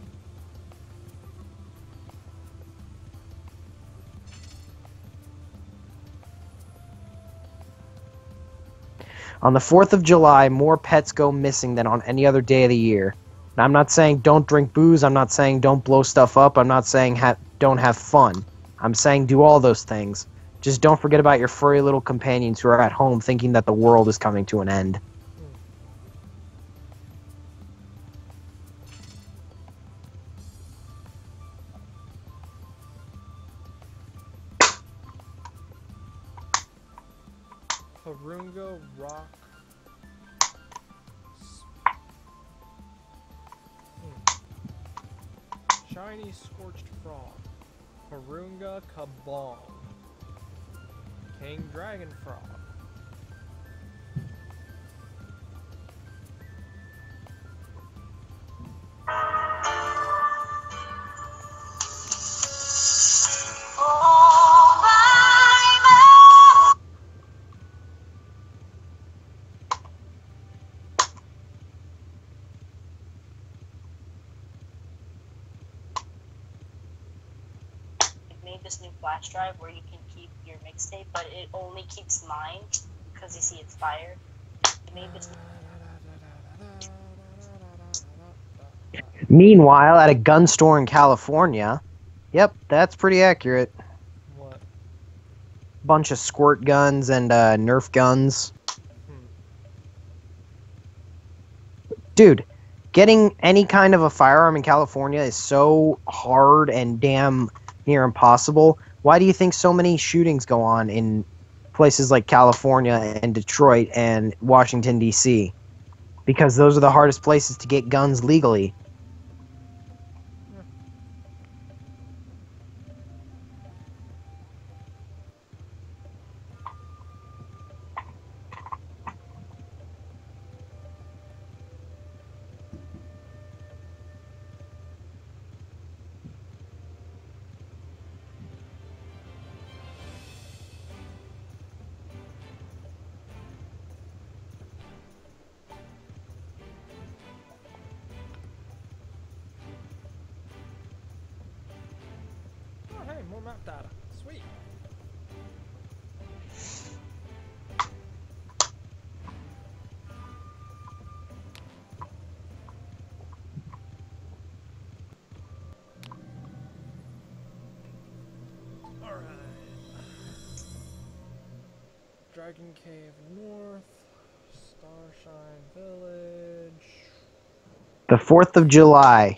D: On the 4th of July, more pets go missing than on any other day of the year. And I'm not saying don't drink booze. I'm not saying don't blow stuff up. I'm not saying don't have fun. I'm saying do all those things. Just don't forget about your furry little companions who are at home thinking that the world is coming to an end.
A: Harunga Rock. Shiny Scorched Frog. Harunga Kabong. King Dragon Frog.
F: Made this new flash drive where you can keep your mixtape, but it only keeps mine because you see it's fire. It made this.
D: Meanwhile, at a gun store in California, yep, that's pretty accurate.
A: What?
D: Bunch of squirt guns and Nerf guns. Dude, getting any kind of a firearm in California is so hard and damn near impossible. Why do you think so many shootings go on in places like California and Detroit and Washington, D.C.? Because those are the hardest places to get guns legally.
A: Oh, hey, more map data. Sweet. Alright. Dragon Cave North. Starshine Village.
D: The 4th of July,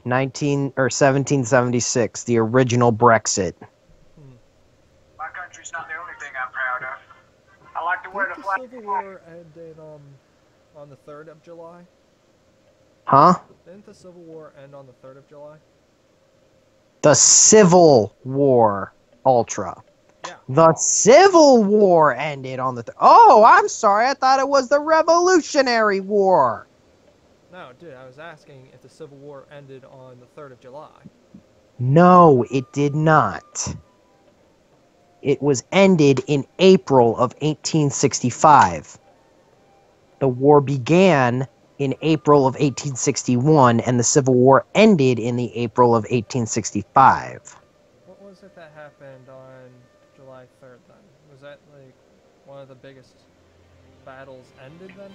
D: 1776, the original Brexit.
E: My country's not the only thing I'm proud of. I like to wear the
A: Didn't the
E: flag.
A: Civil War ended on the 3rd of July?
D: Huh?
A: Didn't the Civil War end on the 3rd of July?
D: The Civil War, Ultra.
A: Yeah.
D: The Civil War ended on the... Oh, I'm sorry. I thought it was the Revolutionary War.
A: No, dude, I was asking if the Civil War ended on the 3rd of July.
D: No, it did not. It was ended in April of 1865. The war began in April of 1861, and the Civil War ended in the April of 1865.
A: What was it that happened on July 3rd then? Was that like one of the biggest battles ended then?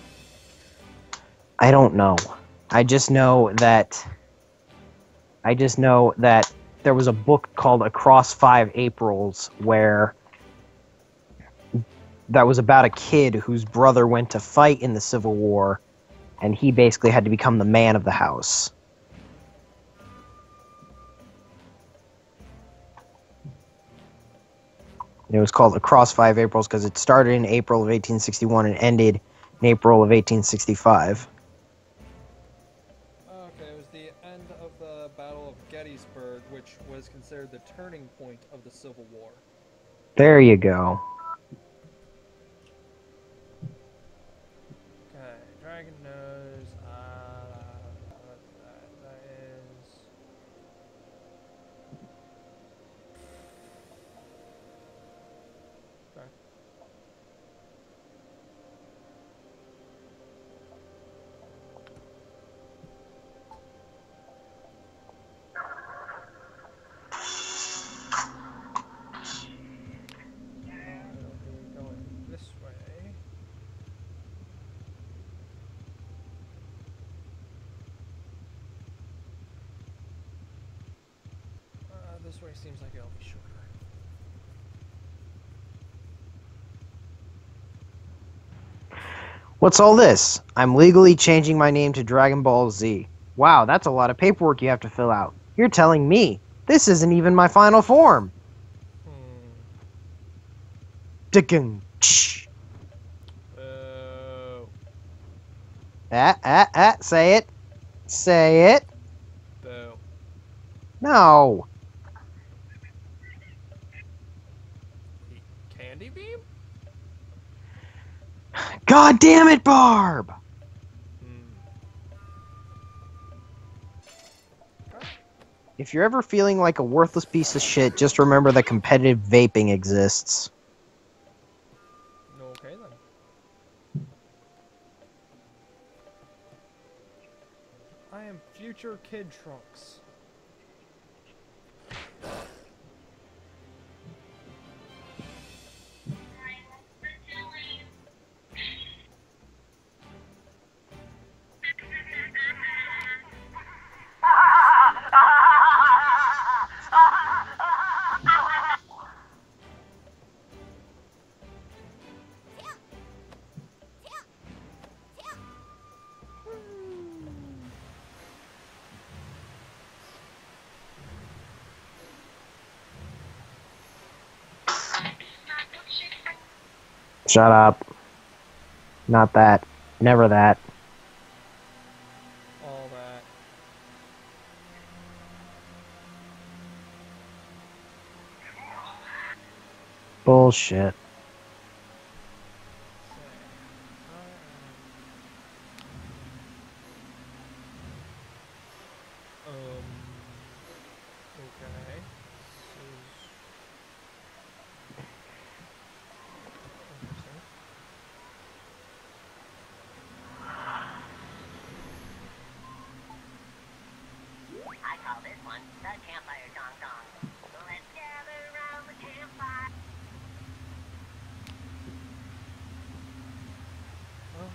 D: I don't know. I just know that there was a book called Across 5 Aprils where that was about a kid whose brother went to fight in the Civil War, and he basically had to become the man of the house. And it was called Across 5 Aprils because it started in April of 1861 and ended in April of 1865.
A: Okay, it was the end of the Battle of Gettysburg, which was considered the turning point of the Civil War.
D: There you go.
A: Okay, Dragon Nose, that is... way seems like it'll be shorter.
D: What's all this? I'm legally changing my name to Dragon Ball Z. Wow, that's a lot of paperwork you have to fill out. You're telling me this isn't even my final form. Digging.
A: Boo.
D: Say it. Say it.
A: Boo.
D: No.
A: Candy beam?
D: God damn it, Barb! If you're ever feeling like a worthless piece of shit, just remember that competitive vaping exists.
A: Okay then. I am future Kid Trunks.
D: Shut up. Not that. Never that.
A: All that.
D: Bullshit.
A: Okay. Interesting.
G: I call this one the campfire dong dong. Let's gather around the campfire.
A: Well,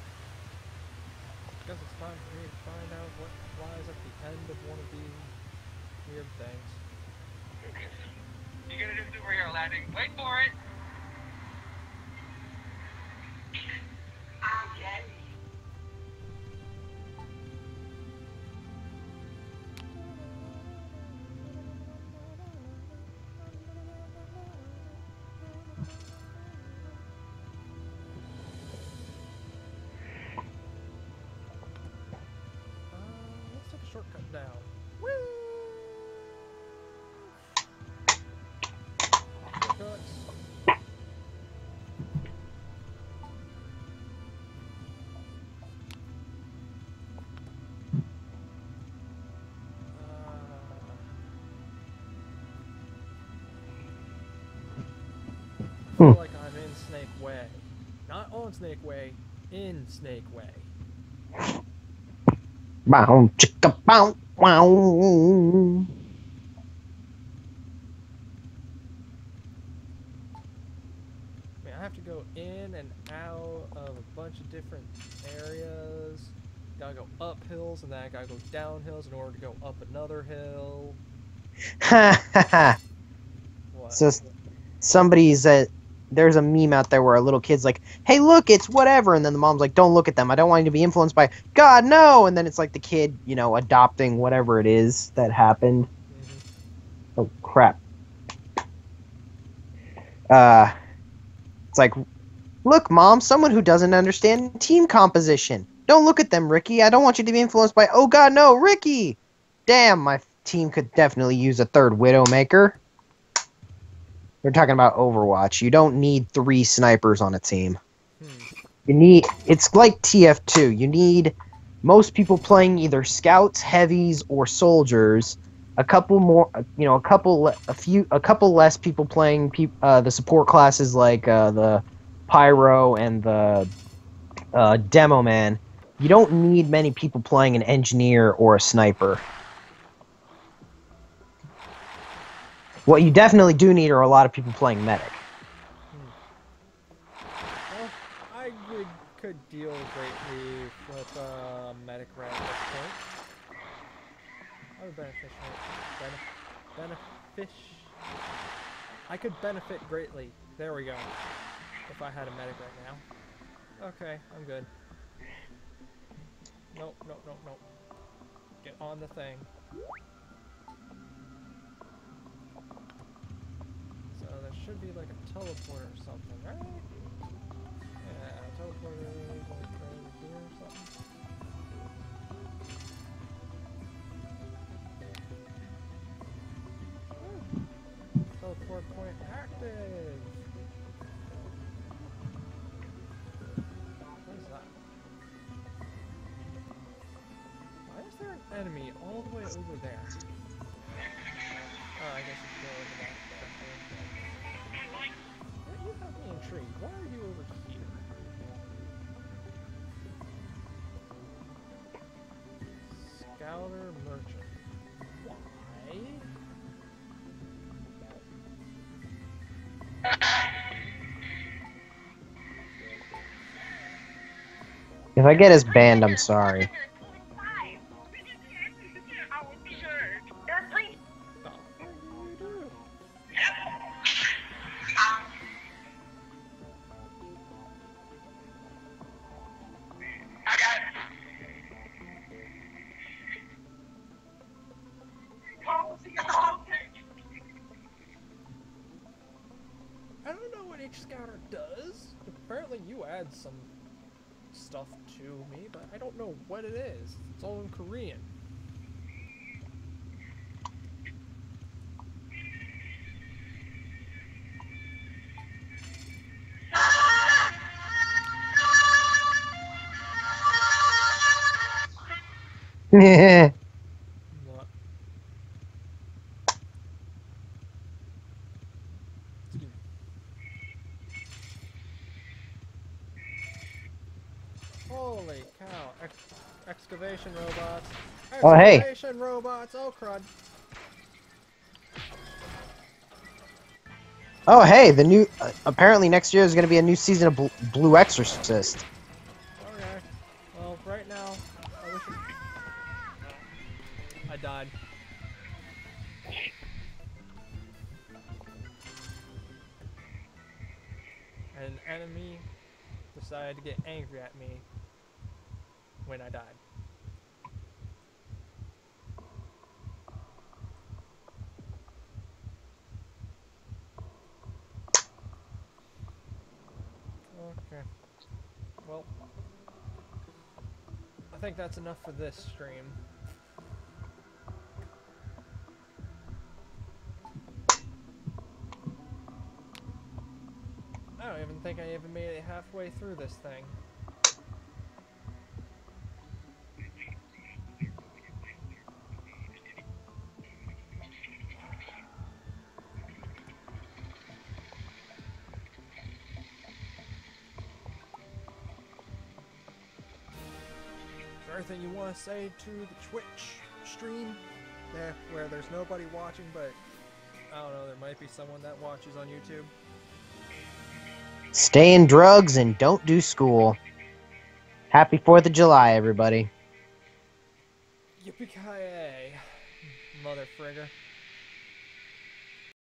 A: guess it's time for me to find out what lies at the end of one of these weird things.
E: You're gonna do superhero landing. Wait for it. Okay.
A: Let's take a shortcut down. Woo! Shortcuts. I feel like I'm in Snake Way. Not on Snake Way, in Snake Way.
D: Bow, chicka, bow, wow.
A: I mean, I have to go in and out of a bunch of different areas. Gotta go up hills, and then I gotta go down hills in order to go up another hill.
D: Ha ha ha.
A: What?
D: So somebody's there's a meme out there where a little kid's like, hey, look, it's whatever. And then the mom's like, don't look at them. I don't want you to be influenced by God, no. And then it's like the kid, you know, adopting whatever it is that happened. Oh, crap. It's like, look, Mom, someone who doesn't understand team composition. Don't look at them, Ricky. I don't want you to be influenced by, oh, God, no, Ricky. Damn, my team could definitely use a third Widowmaker. We're talking about Overwatch. You don't need 3 snipers on a team. You need, it's like TF2. You need most people playing either scouts, heavies, or soldiers. A couple more, you know, a couple less people playing the support classes like the Pyro and the Demo Man. You don't need many people playing an engineer or a sniper. What you definitely do need are a lot of people playing medic.
A: Well, I could deal greatly with medic rat at this point. I would benefit. I could benefit greatly. There we go. If I had a medic right now. Okay, I'm good. Nope, nope, nope, nope. Get on the thing. So there should be like a teleporter or something, right? Yeah, teleporter is like right over here or something. Teleport point active! What is that? Why is there an enemy all the way over there? Oh, I guess you should go over that. You have me intrigued. Why are you over here? Scouter merchant. Why?
D: If I get his banned, I'm sorry.
A: Oh. I don't know what each scouter does. Apparently you add some stuff to me, but I don't know what it is. It's all in Korean. What? Holy cow. Excavation robots.
D: Oh, hey.
A: Excavation robots. Oh, crud.
D: Oh, hey, the new. Apparently, next year is going to be a new season of Blue Exorcist.
A: Okay. Well, right now, I wish I died. And an enemy decided to get angry at me when I died. Okay. Well, I think that's enough for this stream. I don't even think I even made it halfway through this thing. Is there anything you want to say to the Twitch stream? There, where there's nobody watching, but I don't know, there might be someone that watches on YouTube.
D: Stay in drugs and don't do school. Happy 4th of July, everybody.
A: Yippee-ki-yay, mother frigger.